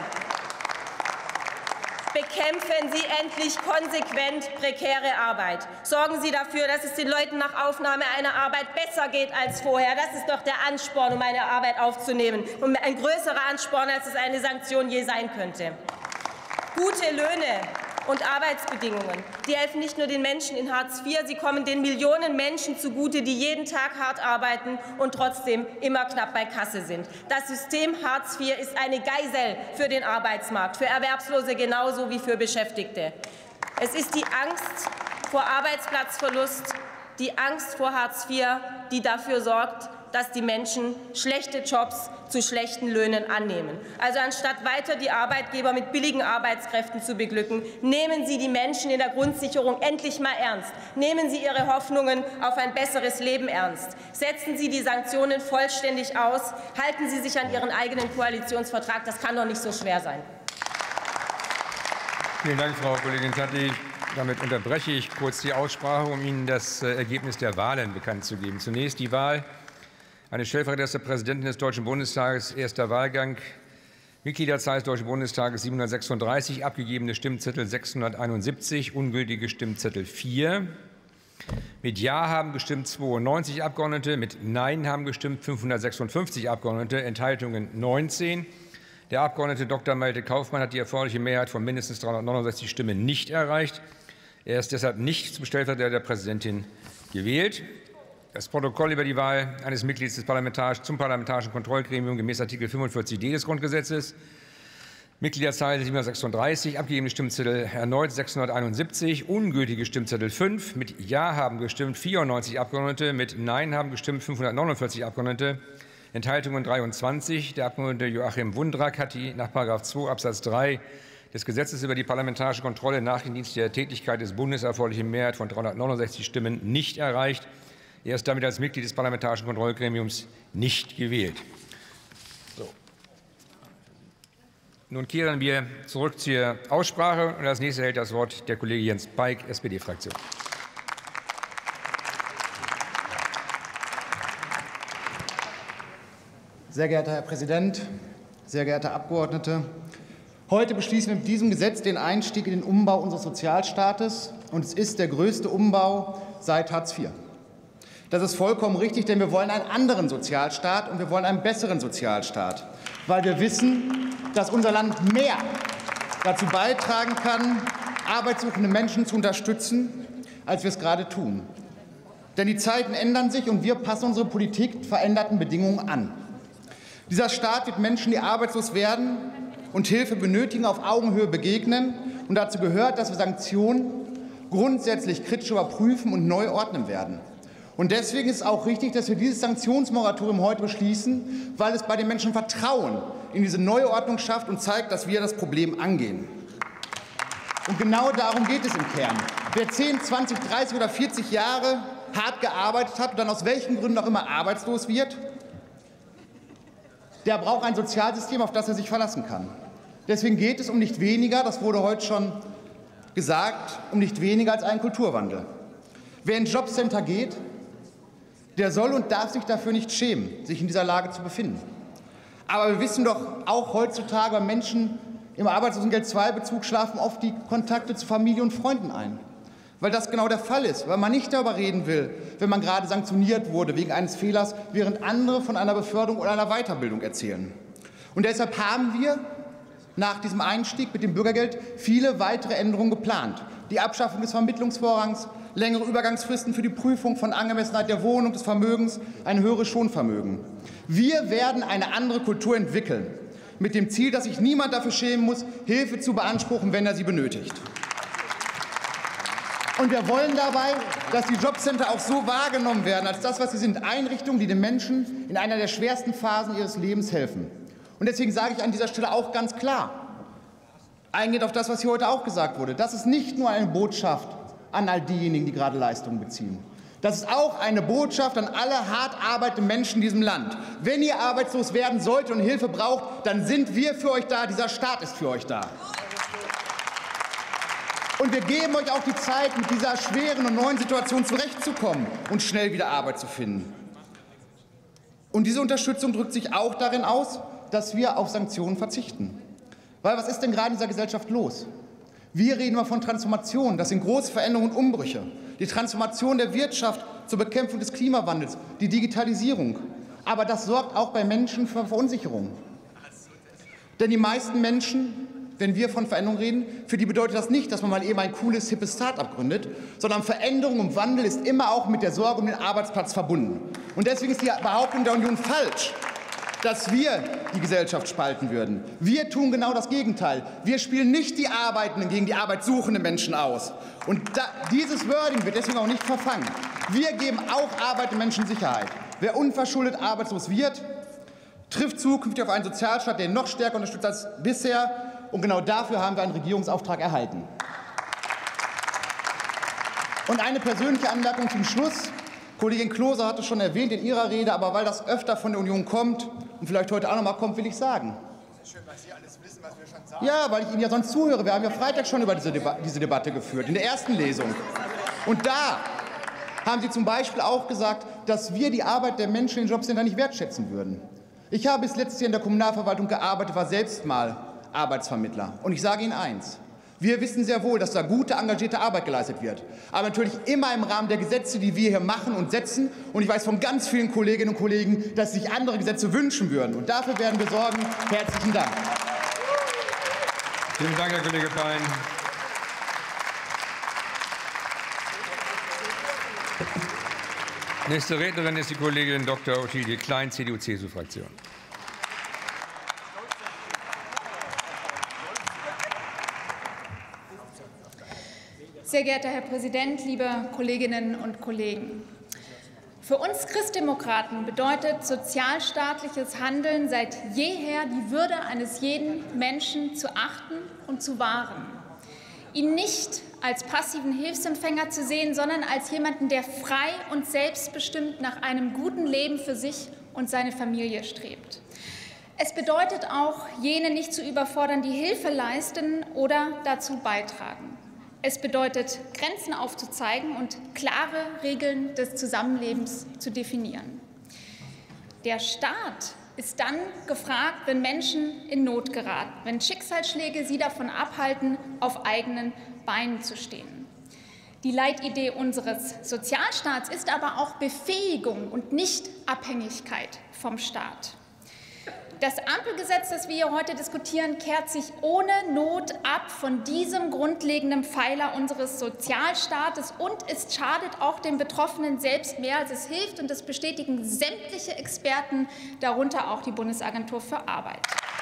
Bekämpfen Sie endlich konsequent prekäre Arbeit. Sorgen Sie dafür, dass es den Leuten nach Aufnahme einer Arbeit besser geht als vorher. Das ist doch der Ansporn, um eine Arbeit aufzunehmen. Und ein größerer Ansporn, als es eine Sanktion je sein könnte. Gute Löhne und Arbeitsbedingungen, die helfen nicht nur den Menschen in Hartz vier, sie kommen den Millionen Menschen zugute, die jeden Tag hart arbeiten und trotzdem immer knapp bei Kasse sind. Das System Hartz vier ist eine Geisel für den Arbeitsmarkt, für Erwerbslose genauso wie für Beschäftigte. Es ist die Angst vor Arbeitsplatzverlust, die Angst vor Hartz vier, die dafür sorgt, dass die Menschen schlechte Jobs zu schlechten Löhnen annehmen. Also anstatt weiter die Arbeitgeber mit billigen Arbeitskräften zu beglücken, nehmen Sie die Menschen in der Grundsicherung endlich mal ernst. Nehmen Sie Ihre Hoffnungen auf ein besseres Leben ernst. Setzen Sie die Sanktionen vollständig aus. Halten Sie sich an Ihren eigenen Koalitionsvertrag. Das kann doch nicht so schwer sein. Vielen Dank, Frau Kollegin Tatti. Damit unterbreche ich kurz die Aussprache, um Ihnen das Ergebnis der Wahlen bekannt zu geben. Zunächst die Wahl eines Stellvertreters der Präsidentin des Deutschen Bundestages, erster Wahlgang, Mitgliederzahl des Deutschen Bundestages siebenhundertsechsunddreißig, abgegebene Stimmzettel sechshunderteinundsiebzig, ungültige Stimmzettel vier. Mit Ja haben gestimmt zweiundneunzig Abgeordnete, mit Nein haben gestimmt fünfhundertsechsundfünfzig Abgeordnete, Enthaltungen neunzehn. Der Abgeordnete Doktor Malte Kaufmann hat die erforderliche Mehrheit von mindestens dreihundertneunundsechzig Stimmen nicht erreicht. Er ist deshalb nicht zum Stellvertreter der Präsidentin gewählt. Das Protokoll über die Wahl eines Mitglieds des Parlamentar- zum Parlamentarischen Kontrollgremium gemäß Artikel fünfundvierzig d des Grundgesetzes. Mitgliederzahl siebenhundertsechsunddreißig, abgegebene Stimmzettel erneut sechshunderteinundsiebzig, ungültige Stimmzettel fünf. Mit Ja haben gestimmt vierundneunzig Abgeordnete, mit Nein haben gestimmt fünfhundertneunundvierzig Abgeordnete, Enthaltungen dreiundzwanzig. Der Abgeordnete Joachim Wundrack hat die nach Paragraph zwei Absatz drei des Gesetzes über die parlamentarische Kontrolle nach dem Dienst der Tätigkeit des Bundes erforderliche Mehrheit von dreihundertneunundsechzig Stimmen nicht erreicht. Er ist damit als Mitglied des Parlamentarischen Kontrollgremiums nicht gewählt. So. Nun kehren wir zurück zur Aussprache. Und als nächster erhält das Wort der Kollege Jens Beik, S P D-Fraktion. Sehr geehrter Herr Präsident, sehr geehrte Abgeordnete! Heute beschließen wir mit diesem Gesetz den Einstieg in den Umbau unseres Sozialstaates. Und es ist der größte Umbau seit Hartz vier. Das ist vollkommen richtig, denn wir wollen einen anderen Sozialstaat und wir wollen einen besseren Sozialstaat, weil wir wissen, dass unser Land mehr dazu beitragen kann, arbeitssuchende Menschen zu unterstützen, als wir es gerade tun. Denn die Zeiten ändern sich und wir passen unsere Politik veränderten Bedingungen an. Dieser Staat wird Menschen, die arbeitslos werden und Hilfe benötigen, auf Augenhöhe begegnen. Und dazu gehört, dass wir Sanktionen grundsätzlich kritisch überprüfen und neu ordnen werden. Und deswegen ist es auch richtig, dass wir dieses Sanktionsmoratorium heute beschließen, weil es bei den Menschen Vertrauen in diese Neuordnung schafft und zeigt, dass wir das Problem angehen. Und genau darum geht es im Kern. Wer zehn, zwanzig, dreißig oder vierzig Jahre hart gearbeitet hat und dann aus welchen Gründen auch immer arbeitslos wird, der braucht ein Sozialsystem, auf das er sich verlassen kann. Deswegen geht es um nicht weniger, das wurde heute schon gesagt, um nicht weniger als einen Kulturwandel. Wer in Jobcenter geht, der soll und darf sich dafür nicht schämen, sich in dieser Lage zu befinden. Aber wir wissen doch auch heutzutage, bei Menschen im Arbeitslosengeld zwei Bezug schlafen oft die Kontakte zu Familie und Freunden ein. Weil das genau der Fall ist, weil man nicht darüber reden will, wenn man gerade sanktioniert wurde wegen eines Fehlers, während andere von einer Beförderung oder einer Weiterbildung erzählen. Und deshalb haben wir nach diesem Einstieg mit dem Bürgergeld viele weitere Änderungen geplant. Die Abschaffung des Vermittlungsvorrangs, längere Übergangsfristen für die Prüfung von Angemessenheit der Wohnung, des Vermögens, ein höheres Schonvermögen. Wir werden eine andere Kultur entwickeln, mit dem Ziel, dass sich niemand dafür schämen muss, Hilfe zu beanspruchen, wenn er sie benötigt. Und wir wollen dabei, dass die Jobcenter auch so wahrgenommen werden, als das, was sie sind, Einrichtungen, die den Menschen in einer der schwersten Phasen ihres Lebens helfen. Und deswegen sage ich an dieser Stelle auch ganz klar, eingehend auf das, was hier heute auch gesagt wurde, das ist nicht nur eine Botschaft an all diejenigen, die gerade Leistungen beziehen. Das ist auch eine Botschaft an alle hart arbeitenden Menschen in diesem Land. Wenn ihr arbeitslos werden solltet und Hilfe braucht, dann sind wir für euch da, dieser Staat ist für euch da. Und wir geben euch auch die Zeit, mit dieser schweren und neuen Situation zurechtzukommen und schnell wieder Arbeit zu finden. Und diese Unterstützung drückt sich auch darin aus, dass wir auf Sanktionen verzichten. Weil was ist denn gerade in dieser Gesellschaft los? Wir reden immer von Transformation. Das sind große Veränderungen und Umbrüche. Die Transformation der Wirtschaft zur Bekämpfung des Klimawandels, die Digitalisierung. Aber das sorgt auch bei Menschen für Verunsicherung. Denn die meisten Menschen, wenn wir von Veränderung reden, für die bedeutet das nicht, dass man mal eben ein cooles, hippes Start-up gründet, sondern Veränderung und Wandel ist immer auch mit der Sorge um den Arbeitsplatz verbunden. Und deswegen ist die Behauptung der Union falsch, dass wir die Gesellschaft spalten würden. Wir tun genau das Gegenteil. Wir spielen nicht die Arbeitenden gegen die arbeitssuchenden Menschen aus. Und da, dieses Wording wird deswegen auch nicht verfangen. Wir geben auch arbeitenden Menschen Sicherheit. Wer unverschuldet arbeitslos wird, trifft zukünftig auf einen Sozialstaat, der ihn noch stärker unterstützt als bisher. Und genau dafür haben wir einen Regierungsauftrag erhalten. Und eine persönliche Anmerkung zum Schluss. Kollegin Klose hat es schon erwähnt in ihrer Rede, aber weil das öfter von der Union kommt und vielleicht heute auch noch mal kommt, will ich sagen. Schön, weil Sie alles wissen, was wir schon sagen. Ja, weil ich Ihnen ja sonst zuhöre. Wir haben ja Freitag schon über diese, Deba diese Debatte geführt, in der ersten Lesung. Und da haben Sie zum Beispiel auch gesagt, dass wir die Arbeit der Menschen in Jobcentern nicht wertschätzen würden. Ich habe bis letztes Jahr in der Kommunalverwaltung gearbeitet, war selbst mal Arbeitsvermittler. Und ich sage Ihnen eins. Wir wissen sehr wohl, dass da gute, engagierte Arbeit geleistet wird. Aber natürlich immer im Rahmen der Gesetze, die wir hier machen und setzen. Und ich weiß von ganz vielen Kolleginnen und Kollegen, dass sie sich andere Gesetze wünschen würden. Und dafür werden wir sorgen. Herzlichen Dank. Vielen Dank, Herr Kollege Pein. Nächste Rednerin ist die Kollegin Doktor Ottilie Klein, C D U-C S U-Fraktion. Sehr geehrter Herr Präsident, liebe Kolleginnen und Kollegen! Für uns Christdemokraten bedeutet sozialstaatliches Handeln seit jeher, die Würde eines jeden Menschen zu achten und zu wahren. Ihn nicht als passiven Hilfsempfänger zu sehen, sondern als jemanden, der frei und selbstbestimmt nach einem guten Leben für sich und seine Familie strebt. Es bedeutet auch, jene nicht zu überfordern, die Hilfe leisten oder dazu beitragen. Es bedeutet, Grenzen aufzuzeigen und klare Regeln des Zusammenlebens zu definieren. Der Staat ist dann gefragt, wenn Menschen in Not geraten, wenn Schicksalsschläge sie davon abhalten, auf eigenen Beinen zu stehen. Die Leitidee unseres Sozialstaats ist aber auch Befähigung und nicht Abhängigkeit vom Staat. Das Ampelgesetz, das wir hier heute diskutieren, kehrt sich ohne Not ab von diesem grundlegenden Pfeiler unseres Sozialstaates, und es schadet auch den Betroffenen selbst mehr, als es hilft, und das bestätigen sämtliche Experten, darunter auch die Bundesagentur für Arbeit.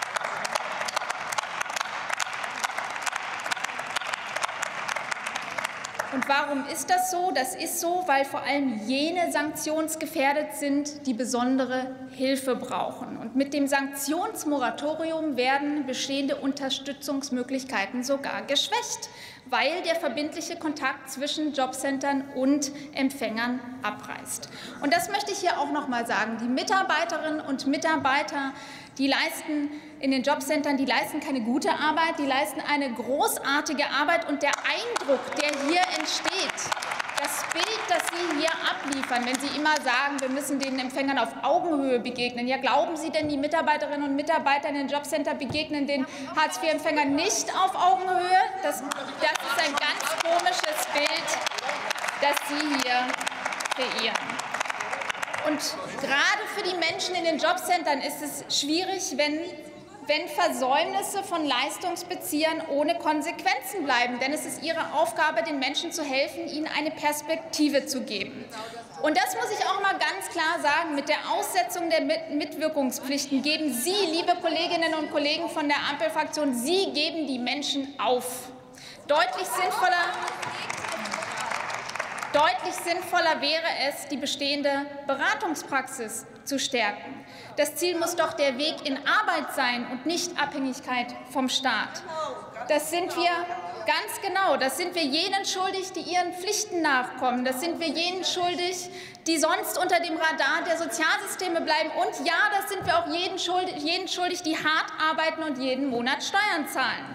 Und warum ist das so? Das ist so, weil vor allem jene sanktionsgefährdet sind, die besondere Hilfe brauchen. Und mit dem Sanktionsmoratorium werden bestehende Unterstützungsmöglichkeiten sogar geschwächt, weil der verbindliche Kontakt zwischen Jobcentern und Empfängern abreißt. Und das möchte ich hier auch noch mal sagen. Die Mitarbeiterinnen und Mitarbeiter, die leisten in den Jobcentern, die leisten keine gute Arbeit, die leisten eine großartige Arbeit. Und der Eindruck, der hier entsteht, das Bild, das Sie hier abliefern, wenn Sie immer sagen, wir müssen den Empfängern auf Augenhöhe begegnen. Ja, glauben Sie denn, die Mitarbeiterinnen und Mitarbeiter in den Jobcenter begegnen den Hartz vier Empfängern nicht auf Augenhöhe? Das, das ist ein ganz komisches Bild, das Sie hier kreieren. Und gerade für die Menschen in den Jobcentern ist es schwierig, wenn, wenn Versäumnisse von Leistungsbeziehern ohne Konsequenzen bleiben. Denn es ist ihre Aufgabe, den Menschen zu helfen, ihnen eine Perspektive zu geben. Und das muss ich auch mal ganz klar sagen, mit der Aussetzung der Mitwirkungspflichten geben Sie, liebe Kolleginnen und Kollegen von der Ampelfraktion, Sie geben die Menschen auf. Deutlich sinnvoller Deutlich sinnvoller wäre es, die bestehende Beratungspraxis zu stärken. Das Ziel muss doch der Weg in Arbeit sein und nicht Abhängigkeit vom Staat. Das sind wir ganz genau. Das sind wir jenen schuldig, die ihren Pflichten nachkommen. Das sind wir jenen schuldig, die sonst unter dem Radar der Sozialsysteme bleiben. Und ja, das sind wir auch jenen schuldig, jenen schuldig, die hart arbeiten und jeden Monat Steuern zahlen.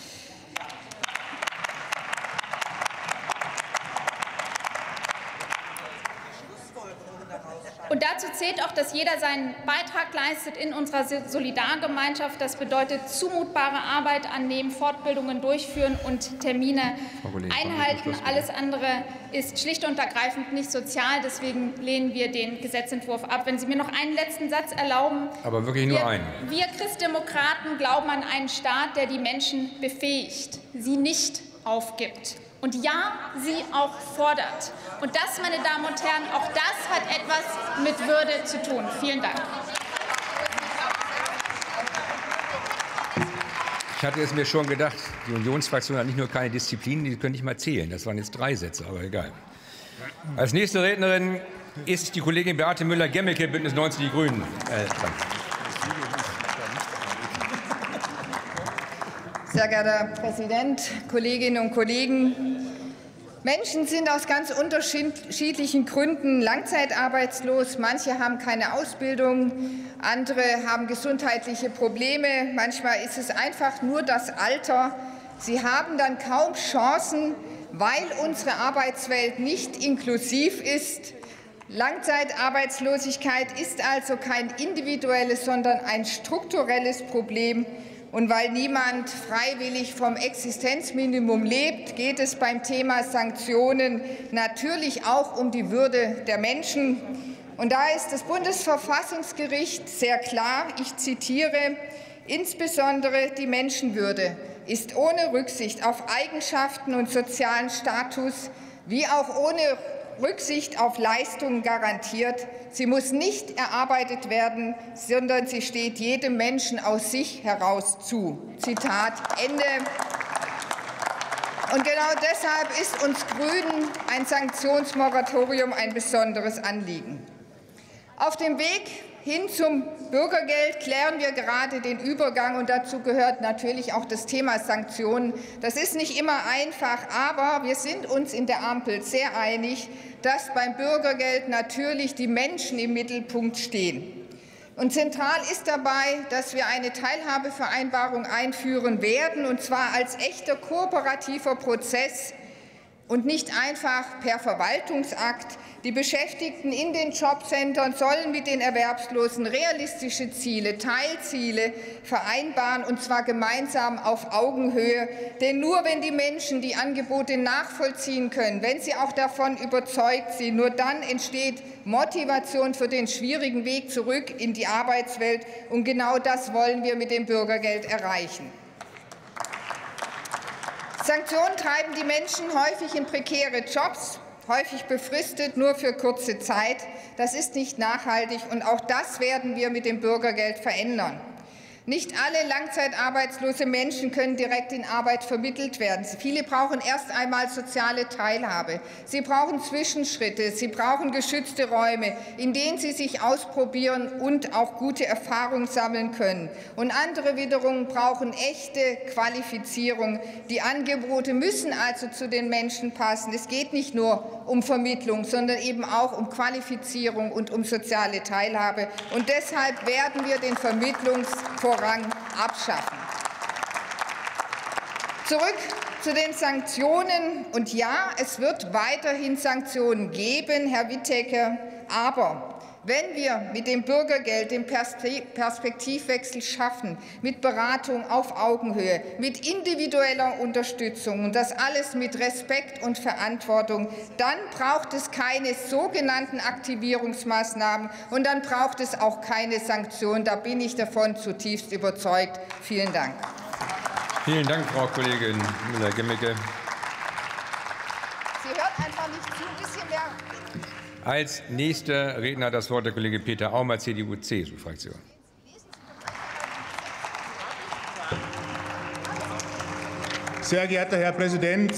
Und dazu zählt auch, dass jeder seinen Beitrag leistet in unserer Solidargemeinschaft. Das bedeutet zumutbare Arbeit annehmen, Fortbildungen durchführen und Termine einhalten. Alles andere ist schlicht und ergreifend nicht sozial. Deswegen lehnen wir den Gesetzentwurf ab. Wenn Sie mir noch einen letzten Satz erlauben. Aber wirklich nur wir, einen. Wir Christdemokraten glauben an einen Staat, der die Menschen befähigt, sie nicht aufgibt. Und ja, sie auch fordert. Und das, meine Damen und Herren, auch das hat etwas mit Würde zu tun. Vielen Dank. Ich hatte es mir schon gedacht, die Unionsfraktion hat nicht nur keine Disziplin, die können nicht mal zählen. Das waren jetzt drei Sätze, aber egal. Als nächste Rednerin ist die Kollegin Beate Müller-Gemmicke, Bündnis neunzig Die Grünen. Äh, Sehr geehrter Herr Präsident, Kolleginnen und Kollegen! Menschen sind aus ganz unterschiedlichen Gründen langzeitarbeitslos. Manche haben keine Ausbildung, andere haben gesundheitliche Probleme. Manchmal ist es einfach nur das Alter. Sie haben dann kaum Chancen, weil unsere Arbeitswelt nicht inklusiv ist. Langzeitarbeitslosigkeit ist also kein individuelles, sondern ein strukturelles Problem. Und weil niemand freiwillig vom Existenzminimum lebt, geht es beim Thema Sanktionen natürlich auch um die Würde der Menschen. Und da ist das Bundesverfassungsgericht sehr klar, ich zitiere, insbesondere die Menschenwürde ist ohne Rücksicht auf Eigenschaften und sozialen Status wie auch ohne Rücksicht auf Leistungen garantiert. Sie muss nicht erarbeitet werden, sondern sie steht jedem Menschen aus sich heraus zu. Zitat Ende. Und genau deshalb ist uns Grünen ein Sanktionsmoratorium ein besonderes Anliegen. Auf dem Weg hin zum Bürgergeld klären wir gerade den Übergang, und dazu gehört natürlich auch das Thema Sanktionen. Das ist nicht immer einfach, aber wir sind uns in der Ampel sehr einig, dass beim Bürgergeld natürlich die Menschen im Mittelpunkt stehen. Und zentral ist dabei, dass wir eine Teilhabevereinbarung einführen werden, und zwar als echter kooperativer Prozess und nicht einfach per Verwaltungsakt. Die Beschäftigten in den Jobcentern sollen mit den Erwerbslosen realistische Ziele, Teilziele vereinbaren, und zwar gemeinsam auf Augenhöhe. Denn nur wenn die Menschen die Angebote nachvollziehen können, wenn sie auch davon überzeugt sind, nur dann entsteht Motivation für den schwierigen Weg zurück in die Arbeitswelt. Und genau das wollen wir mit dem Bürgergeld erreichen. Sanktionen treiben die Menschen häufig in prekäre Jobs, häufig befristet, nur für kurze Zeit. Das ist nicht nachhaltig, und auch das werden wir mit dem Bürgergeld verändern. Nicht alle langzeitarbeitslose Menschen können direkt in Arbeit vermittelt werden. Viele brauchen erst einmal soziale Teilhabe. Sie brauchen Zwischenschritte. Sie brauchen geschützte Räume, in denen sie sich ausprobieren und auch gute Erfahrungen sammeln können. Und andere wiederum brauchen echte Qualifizierung. Die Angebote müssen also zu den Menschen passen. Es geht nicht nur um Vermittlung, sondern eben auch um Qualifizierung und um soziale Teilhabe. Und deshalb werden wir den Vermittlungsvorrang abschaffen. Zurück zu den Sanktionen. Und ja, es wird weiterhin Sanktionen geben, Herr Wittecker. Aber wenn wir mit dem Bürgergeld den Perspektivwechsel schaffen, mit Beratung auf Augenhöhe, mit individueller Unterstützung und das alles mit Respekt und Verantwortung, dann braucht es keine sogenannten Aktivierungsmaßnahmen, und dann braucht es auch keine Sanktionen. Da bin ich davon zutiefst überzeugt. Vielen Dank. Vielen Dank, Frau Kollegin Müller-Gemmicke. Sie hört einfach nicht zu, ein bisschen mehr. Als nächster Redner das Wort der Kollege Peter Aumer, C D U C S U-Fraktion. Sehr geehrter Herr Präsident,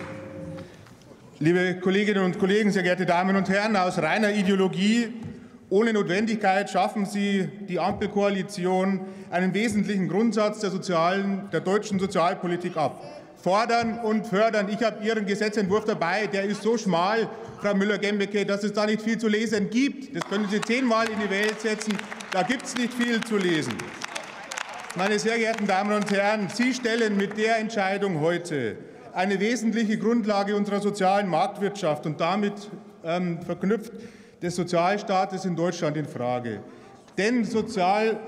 liebe Kolleginnen und Kollegen, sehr geehrte Damen und Herren! Aus reiner Ideologie, ohne Notwendigkeit, schaffen Sie, die Ampelkoalition, einen wesentlichen Grundsatz der, sozialen, der deutschen Sozialpolitik ab. Fordern und fördern. Ich habe Ihren Gesetzentwurf dabei. Der ist so schmal, Frau Müller-Gemmicke, dass es da nicht viel zu lesen gibt. Das können Sie zehnmal in die Welt setzen. Da gibt es nicht viel zu lesen. Meine sehr geehrten Damen und Herren, Sie stellen mit der Entscheidung heute eine wesentliche Grundlage unserer sozialen Marktwirtschaft und damit ähm, verknüpft des Sozialstaates in Deutschland in Frage. Denn sozial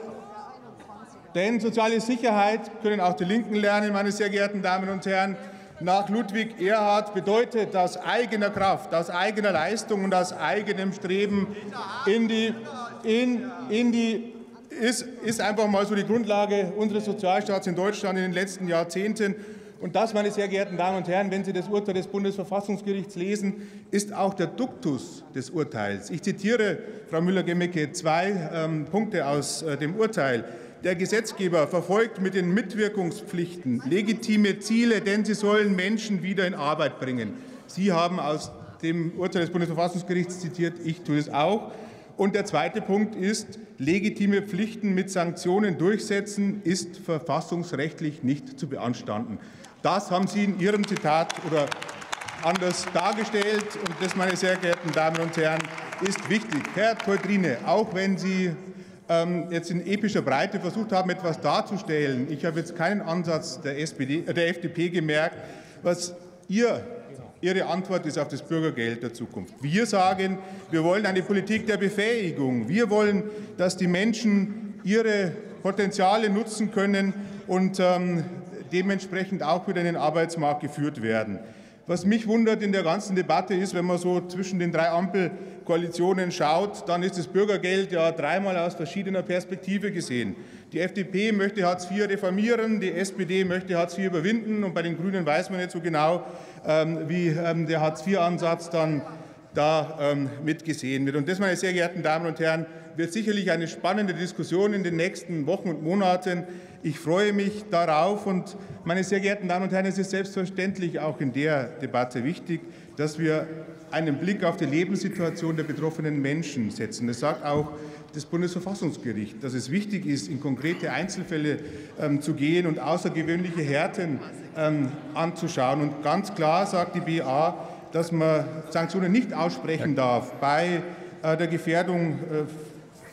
Denn soziale Sicherheit, können auch die Linken lernen, meine sehr geehrten Damen und Herren, nach Ludwig Erhard bedeutet aus eigener Kraft, aus eigener Leistung und aus eigenem Streben in die, in, in die ist, ist einfach mal so die Grundlage unseres Sozialstaats in Deutschland in den letzten Jahrzehnten. Und das, meine sehr geehrten Damen und Herren, wenn Sie das Urteil des Bundesverfassungsgerichts lesen, ist auch der Duktus des Urteils. Ich zitiere, Frau Müller-Gemmicke, zwei ähm, Punkte aus äh, dem Urteil. Der Gesetzgeber verfolgt mit den Mitwirkungspflichten legitime Ziele, denn sie sollen Menschen wieder in Arbeit bringen. Sie haben aus dem Urteil des Bundesverfassungsgerichts zitiert, ich tue es auch. Und der zweite Punkt ist, legitime Pflichten mit Sanktionen durchsetzen, ist verfassungsrechtlich nicht zu beanstanden. Das haben Sie in Ihrem Zitat oder anders dargestellt. Und das, meine sehr geehrten Damen und Herren, ist wichtig. Herr Teutrine, auch wenn Sie jetzt in epischer Breite versucht haben, etwas darzustellen. Ich habe jetzt keinen Ansatz der, S P D, äh, der F D P gemerkt, was ihr, Ihre Antwort ist auf das Bürgergeld der Zukunft. Wir sagen, wir wollen eine Politik der Befähigung. Wir wollen, dass die Menschen ihre Potenziale nutzen können und ähm, dementsprechend auch wieder in den Arbeitsmarkt geführt werden. Was mich wundert in der ganzen Debatte ist, wenn man so zwischen den drei Ampelkoalitionen schaut, dann ist das Bürgergeld ja dreimal aus verschiedener Perspektive gesehen. Die F D P möchte Hartz vier reformieren, die S P D möchte Hartz vier überwinden und bei den Grünen weiß man nicht so genau, ähm, wie ähm, der Hartz vier Ansatz dann da ähm, mitgesehen wird. Und das, meine sehr geehrten Damen und Herren, wird sicherlich eine spannende Diskussion in den nächsten Wochen und Monaten. Ich freue mich darauf. Und, meine sehr geehrten Damen und Herren, es ist selbstverständlich auch in der Debatte wichtig, dass wir einen Blick auf die Lebenssituation der betroffenen Menschen setzen. Das sagt auch das Bundesverfassungsgericht, dass es wichtig ist, in konkrete Einzelfälle ähm, zu gehen und außergewöhnliche Härten ähm, anzuschauen. Und ganz klar sagt die B A, dass man Sanktionen nicht aussprechen darf bei äh, der Gefährdung äh,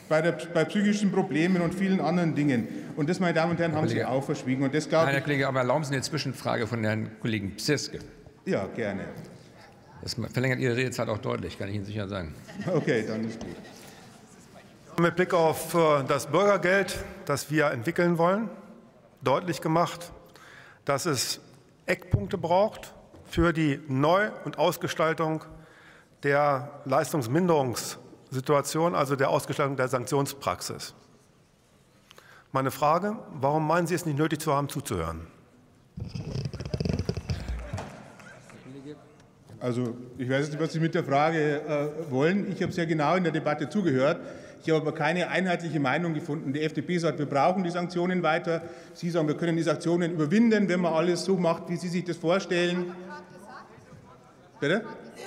bei, der, bei psychischen Problemen und vielen anderen Dingen. Und das, meine Damen und Herren, haben Sie auch verschwiegen. Und das, Nein, Herr Kollege, aber erlauben Sie eine Zwischenfrage von Herrn Kollegen Psirske. Ja, gerne. Das verlängert Ihre Redezeit auch deutlich, kann ich Ihnen sicher sagen. Okay, dann ist gut. Mit Blick auf das Bürgergeld, das wir entwickeln wollen, deutlich gemacht, dass es Eckpunkte braucht für die Neu- und Ausgestaltung der Leistungsminderungssituation, also der Ausgestaltung der Sanktionspraxis. Meine Frage, warum meinen Sie es nicht nötig zu haben, zuzuhören? Also ich weiß nicht, was Sie mit der Frage äh, wollen. Ich habe sehr genau in der Debatte zugehört. Ich habe aber keine einheitliche Meinung gefunden. Die F D P sagt, wir brauchen die Sanktionen weiter. Sie sagen, wir können die Sanktionen überwinden, wenn man alles so macht, wie Sie sich das vorstellen. Bitte?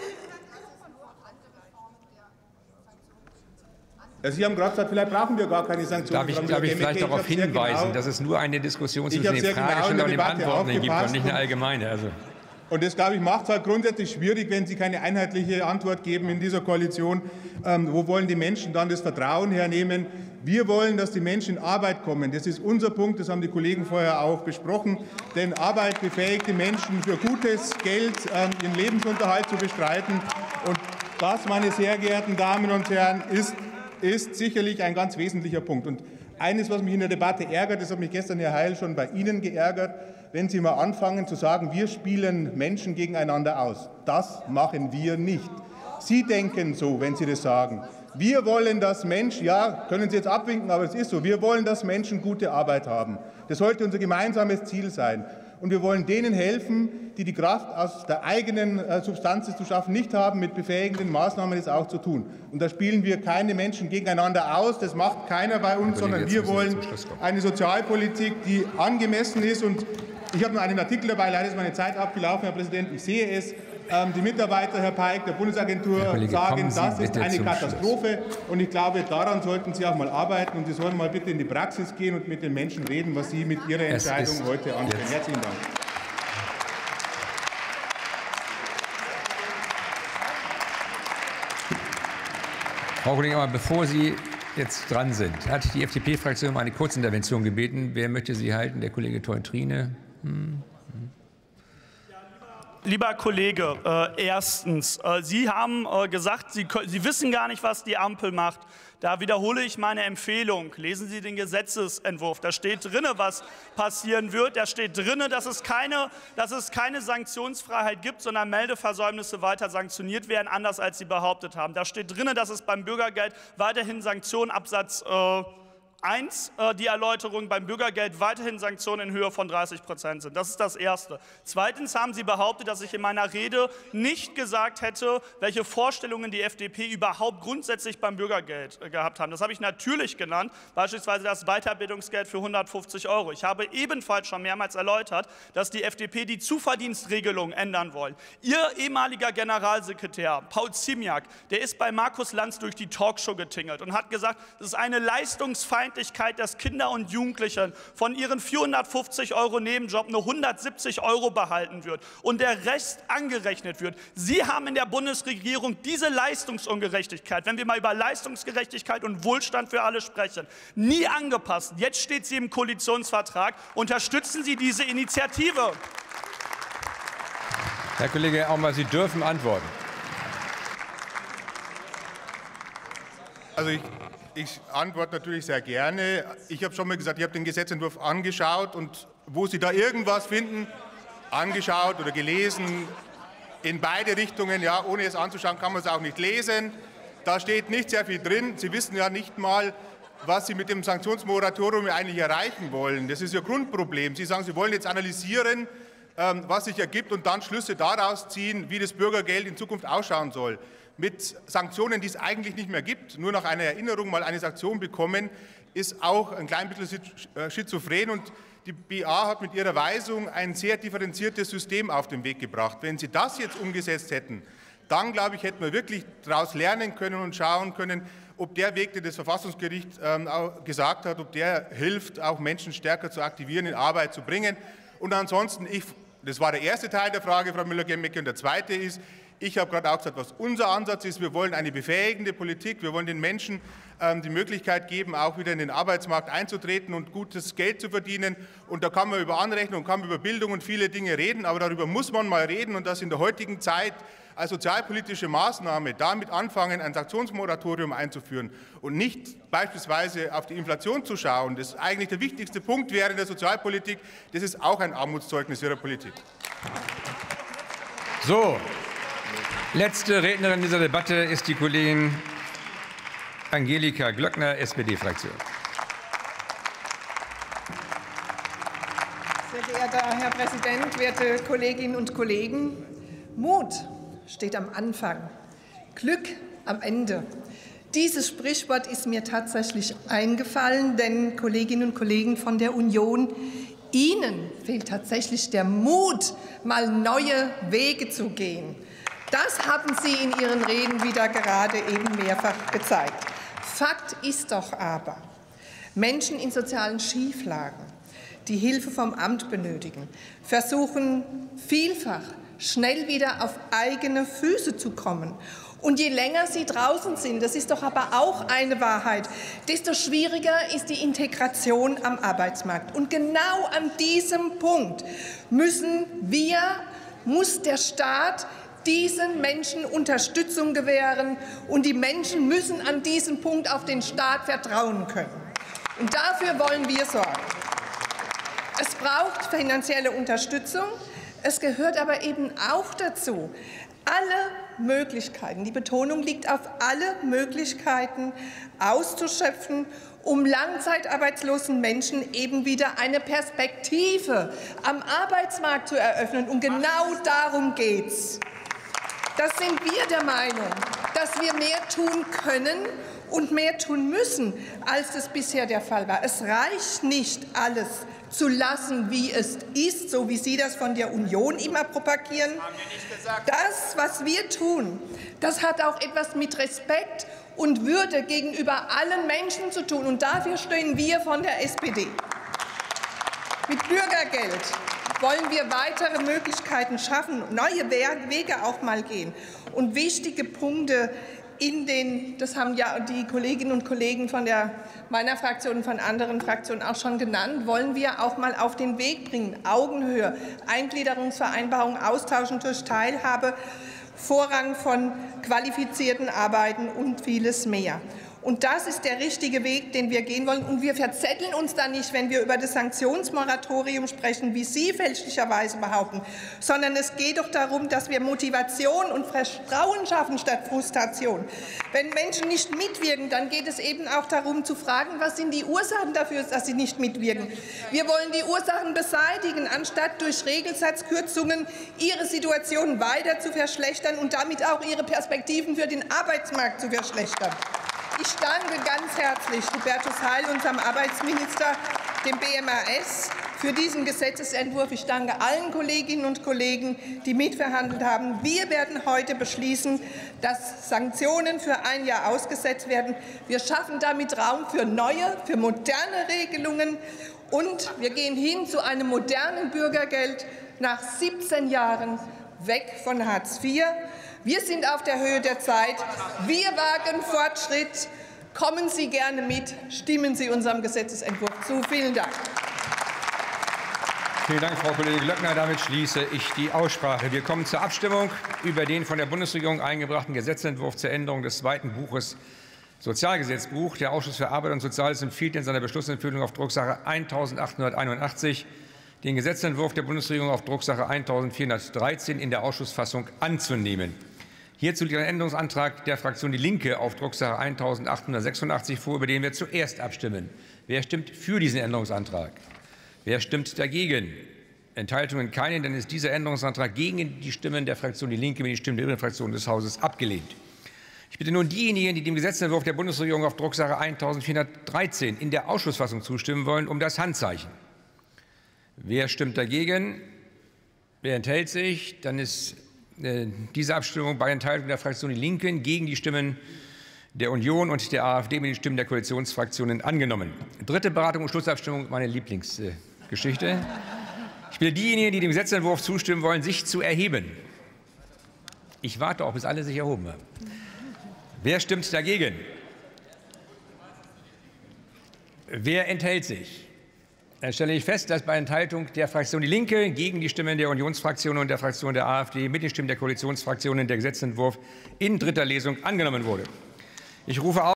Ja, Sie haben gerade gesagt, vielleicht brauchen wir gar keine Sanktionen. Darf ich, darf ich vielleicht darauf hinweisen, genau, dass es nur eine Diskussion zwischen den Fragesteller und dem Antwortenden gibt und nicht eine allgemeine. Also. Und das, glaube ich, macht es halt grundsätzlich schwierig, wenn Sie keine einheitliche Antwort geben in dieser Koalition. Ähm, wo wollen die Menschen dann das Vertrauen hernehmen? Wir wollen, dass die Menschen in Arbeit kommen. Das ist unser Punkt, das haben die Kollegen vorher auch besprochen. Denn Arbeit befähigt die Menschen für gutes Geld, ähm, ihren Lebensunterhalt zu bestreiten. Und das, meine sehr geehrten Damen und Herren, ist, ist sicherlich ein ganz wesentlicher Punkt. Und eines, was mich in der Debatte ärgert, das hat mich gestern Herr Heil schon bei Ihnen geärgert, wenn Sie mal anfangen zu sagen, wir spielen Menschen gegeneinander aus. Das machen wir nicht. Sie denken so, wenn Sie das sagen. Wir wollen, dass Menschen, ja, können Sie jetzt abwinken, aber es ist so, wir wollen, dass Menschen gute Arbeit haben. Das sollte unser gemeinsames Ziel sein. Und wir wollen denen helfen, die die Kraft aus der eigenen äh, Substanz zu schaffen nicht haben, mit befähigenden Maßnahmen das auch zu tun. Und da spielen wir keine Menschen gegeneinander aus, das macht keiner bei uns, sondern wir wollen eine Sozialpolitik, die angemessen ist. Und ich habe noch einen Artikel dabei, leider ist meine Zeit abgelaufen, Herr Präsident, ich sehe es. Ähm, die Mitarbeiter, Herr Peik, der Bundesagentur Kollege, sagen, das ist eine zum Katastrophe. Schluss. Und ich glaube, daran sollten Sie auch mal arbeiten. Und Sie sollen mal bitte in die Praxis gehen und mit den Menschen reden, was Sie mit Ihrer Entscheidung heute anstellen. Herzlichen Dank. Frau Kollegin, aber bevor Sie jetzt dran sind, hat die F D P-Fraktion um eine Kurzintervention gebeten. Wer möchte sie halten? Der Kollege Teutrine. Hm. Lieber Kollege, äh, erstens, äh, Sie haben äh, gesagt, Sie, Sie wissen gar nicht, was die Ampel macht. Da wiederhole ich meine Empfehlung. Lesen Sie den Gesetzesentwurf. Da steht drin, was passieren wird. Da steht drin, dass es keine, dass es keine Sanktionsfreiheit gibt, sondern Meldeversäumnisse weiter sanktioniert werden, anders als Sie behauptet haben. Da steht drin, dass es beim Bürgergeld weiterhin Sanktionen Absatz äh, Eins, äh, die Erläuterung, beim Bürgergeld weiterhin Sanktionen in Höhe von dreißig Prozent sind. Das ist das Erste. Zweitens haben Sie behauptet, dass ich in meiner Rede nicht gesagt hätte, welche Vorstellungen die F D P überhaupt grundsätzlich beim Bürgergeld äh, gehabt haben. Das habe ich natürlich genannt, beispielsweise das Weiterbildungsgeld für hundertfünfzig Euro. Ich habe ebenfalls schon mehrmals erläutert, dass die F D P die Zuverdienstregelung ändern wollen. Ihr ehemaliger Generalsekretär Paul Ziemiak, der ist bei Markus Lanz durch die Talkshow getingelt und hat gesagt, das ist eine Leistungsfeindlichkeit, dass Kinder und Jugendlichen von ihren vierhundertfünfzig Euro Nebenjob nur hundertsiebzig Euro behalten wird und der Rest angerechnet wird. Sie haben in der Bundesregierung diese Leistungsungerechtigkeit, wenn wir mal über Leistungsgerechtigkeit und Wohlstand für alle sprechen, nie angepasst. Jetzt steht sie im Koalitionsvertrag. Unterstützen Sie diese Initiative. Herr Kollege Aumer, Sie dürfen antworten. Also ich Ich antworte natürlich sehr gerne. Ich habe schon mal gesagt, ich habe den Gesetzentwurf angeschaut und wo Sie da irgendwas finden, angeschaut oder gelesen, in beide Richtungen, ja, ohne es anzuschauen, kann man es auch nicht lesen. Da steht nicht sehr viel drin. Sie wissen ja nicht mal, was Sie mit dem Sanktionsmoratorium eigentlich erreichen wollen. Das ist Ihr Grundproblem. Sie sagen, Sie wollen jetzt analysieren, was sich ergibt und dann Schlüsse daraus ziehen, wie das Bürgergeld in Zukunft ausschauen soll. Mit Sanktionen, die es eigentlich nicht mehr gibt, nur nach einer Erinnerung mal eine Sanktion bekommen, ist auch ein klein bisschen schizophren. Und die B A hat mit ihrer Weisung ein sehr differenziertes System auf den Weg gebracht. Wenn Sie das jetzt umgesetzt hätten, dann, glaube ich, hätten wir wirklich daraus lernen können und schauen können, ob der Weg, den das Verfassungsgericht ähm, auch gesagt hat, ob der hilft, auch Menschen stärker zu aktivieren, in Arbeit zu bringen. Und ansonsten, ich, das war der erste Teil der Frage, Frau Müller-Gemmecke, und der zweite ist, Ich habe gerade auch gesagt, was unser Ansatz ist. Wir wollen eine befähigende Politik. Wir wollen den Menschen ähm, die Möglichkeit geben, auch wieder in den Arbeitsmarkt einzutreten und gutes Geld zu verdienen. Und da kann man über Anrechnung, kann man über Bildung und viele Dinge reden. Aber darüber muss man mal reden und das in der heutigen Zeit als sozialpolitische Maßnahme damit anfangen, ein Sanktionsmoratorium einzuführen und nicht beispielsweise auf die Inflation zu schauen. Das ist eigentlich der wichtigste Punkt während der Sozialpolitik. Das ist auch ein Armutszeugnis Ihrer Politik. So. Letzte Rednerin dieser Debatte ist die Kollegin Angelika Glöckner, S P D-Fraktion. Sehr geehrter Herr Präsident, werte Kolleginnen und Kollegen! Mut steht am Anfang, Glück am Ende. Dieses Sprichwort ist mir tatsächlich eingefallen, denn Kolleginnen und Kollegen von der Union, Ihnen fehlt tatsächlich der Mut, mal neue Wege zu gehen. Das haben Sie in Ihren Reden wieder gerade eben mehrfach gezeigt. Fakt ist doch aber, Menschen in sozialen Schieflagen, die Hilfe vom Amt benötigen, versuchen vielfach schnell wieder auf eigene Füße zu kommen. Und je länger sie draußen sind, das ist doch aber auch eine Wahrheit, desto schwieriger ist die Integration am Arbeitsmarkt. Und genau an diesem Punkt müssen wir, muss der Staat diesen Menschen Unterstützung gewähren, und die Menschen müssen an diesem Punkt auf den Staat vertrauen können. Und dafür wollen wir sorgen. Es braucht finanzielle Unterstützung. Es gehört aber eben auch dazu, alle Möglichkeiten, die Betonung liegt auf alle Möglichkeiten auszuschöpfen, um langzeitarbeitslosen Menschen eben wieder eine Perspektive am Arbeitsmarkt zu eröffnen. Und genau darum geht's. Das sind wir der Meinung, dass wir mehr tun können und mehr tun müssen, als das bisher der Fall war. Es reicht nicht, alles zu lassen, wie es ist, so wie Sie das von der Union immer propagieren. Das, was wir tun, das hat auch etwas mit Respekt und Würde gegenüber allen Menschen zu tun. Und dafür stehen wir von der S P D. Mit Bürgergeld wollen wir weitere Möglichkeiten schaffen, neue Wege auch mal gehen. Und wichtige Punkte in den, das haben ja die Kolleginnen und Kollegen von der, meiner Fraktion und von anderen Fraktionen auch schon genannt, wollen wir auch mal auf den Weg bringen. Augenhöhe, Eingliederungsvereinbarungen austauschen durch Teilhabe, Vorrang von qualifizierten Arbeiten und vieles mehr. Und das ist der richtige Weg, den wir gehen wollen. Und wir verzetteln uns da nicht, wenn wir über das Sanktionsmoratorium sprechen, wie Sie fälschlicherweise behaupten, sondern es geht doch darum, dass wir Motivation und Vertrauen schaffen statt Frustration. Wenn Menschen nicht mitwirken, dann geht es eben auch darum zu fragen, was sind die Ursachen dafür, dass sie nicht mitwirken. Wir wollen die Ursachen beseitigen, anstatt durch Regelsatzkürzungen ihre Situation weiter zu verschlechtern und damit auch ihre Perspektiven für den Arbeitsmarkt zu verschlechtern. Ich danke ganz herzlich Hubertus Heil, unserem Arbeitsminister, dem B M A S, für diesen Gesetzentwurf. Ich danke allen Kolleginnen und Kollegen, die mitverhandelt haben. Wir werden heute beschließen, dass Sanktionen für ein Jahr ausgesetzt werden. Wir schaffen damit Raum für neue, für moderne Regelungen. Und wir gehen hin zu einem modernen Bürgergeld nach siebzehn Jahren weg von Hartz vier. Wir sind auf der Höhe der Zeit. Wir wagen Fortschritt. Kommen Sie gerne mit. Stimmen Sie unserem Gesetzentwurf zu. Vielen Dank. Vielen Dank, Frau Kollegin Glöckner. Damit schließe ich die Aussprache. Wir kommen zur Abstimmung über den von der Bundesregierung eingebrachten Gesetzentwurf zur Änderung des zweiten Buches Sozialgesetzbuch. Der Ausschuss für Arbeit und Soziales empfiehlt in seiner Beschlussempfehlung auf Drucksache eintausendachthunderteinundachtzig den Gesetzentwurf der Bundesregierung auf Drucksache eintausendvierhundertdreizehn in der Ausschussfassung anzunehmen. Hierzu liegt ein Änderungsantrag der Fraktion Die Linke auf Drucksache eintausendachthundertsechsundachtzig vor, über den wir zuerst abstimmen. Wer stimmt für diesen Änderungsantrag? Wer stimmt dagegen? Enthaltungen keine, dann ist dieser Änderungsantrag gegen die Stimmen der Fraktion Die Linke mit den Stimmen der übrigen Fraktionen des Hauses abgelehnt. Ich bitte nun diejenigen, die dem Gesetzentwurf der Bundesregierung auf Drucksache eintausendvierhundertdreizehn in der Ausschussfassung zustimmen wollen, um das Handzeichen. Wer stimmt dagegen? Wer enthält sich? Dann ist äh, diese Abstimmung bei Enthaltung der Fraktion Die Linken gegen die Stimmen der Union und der AfD mit den Stimmen der Koalitionsfraktionen angenommen. Dritte Beratung und Schlussabstimmung, meine Lieblingsgeschichte. Äh, ich bitte diejenigen, die dem Gesetzentwurf zustimmen wollen, sich zu erheben. Ich warte auch, bis alle sich erhoben haben. Wer stimmt dagegen? Wer enthält sich? Dann stelle ich fest, dass bei Enthaltung der Fraktion Die Linke gegen die Stimmen der Unionsfraktion und der Fraktion der AfD mit den Stimmen der Koalitionsfraktionen der Gesetzentwurf in dritter Lesung angenommen wurde. Ich rufe auf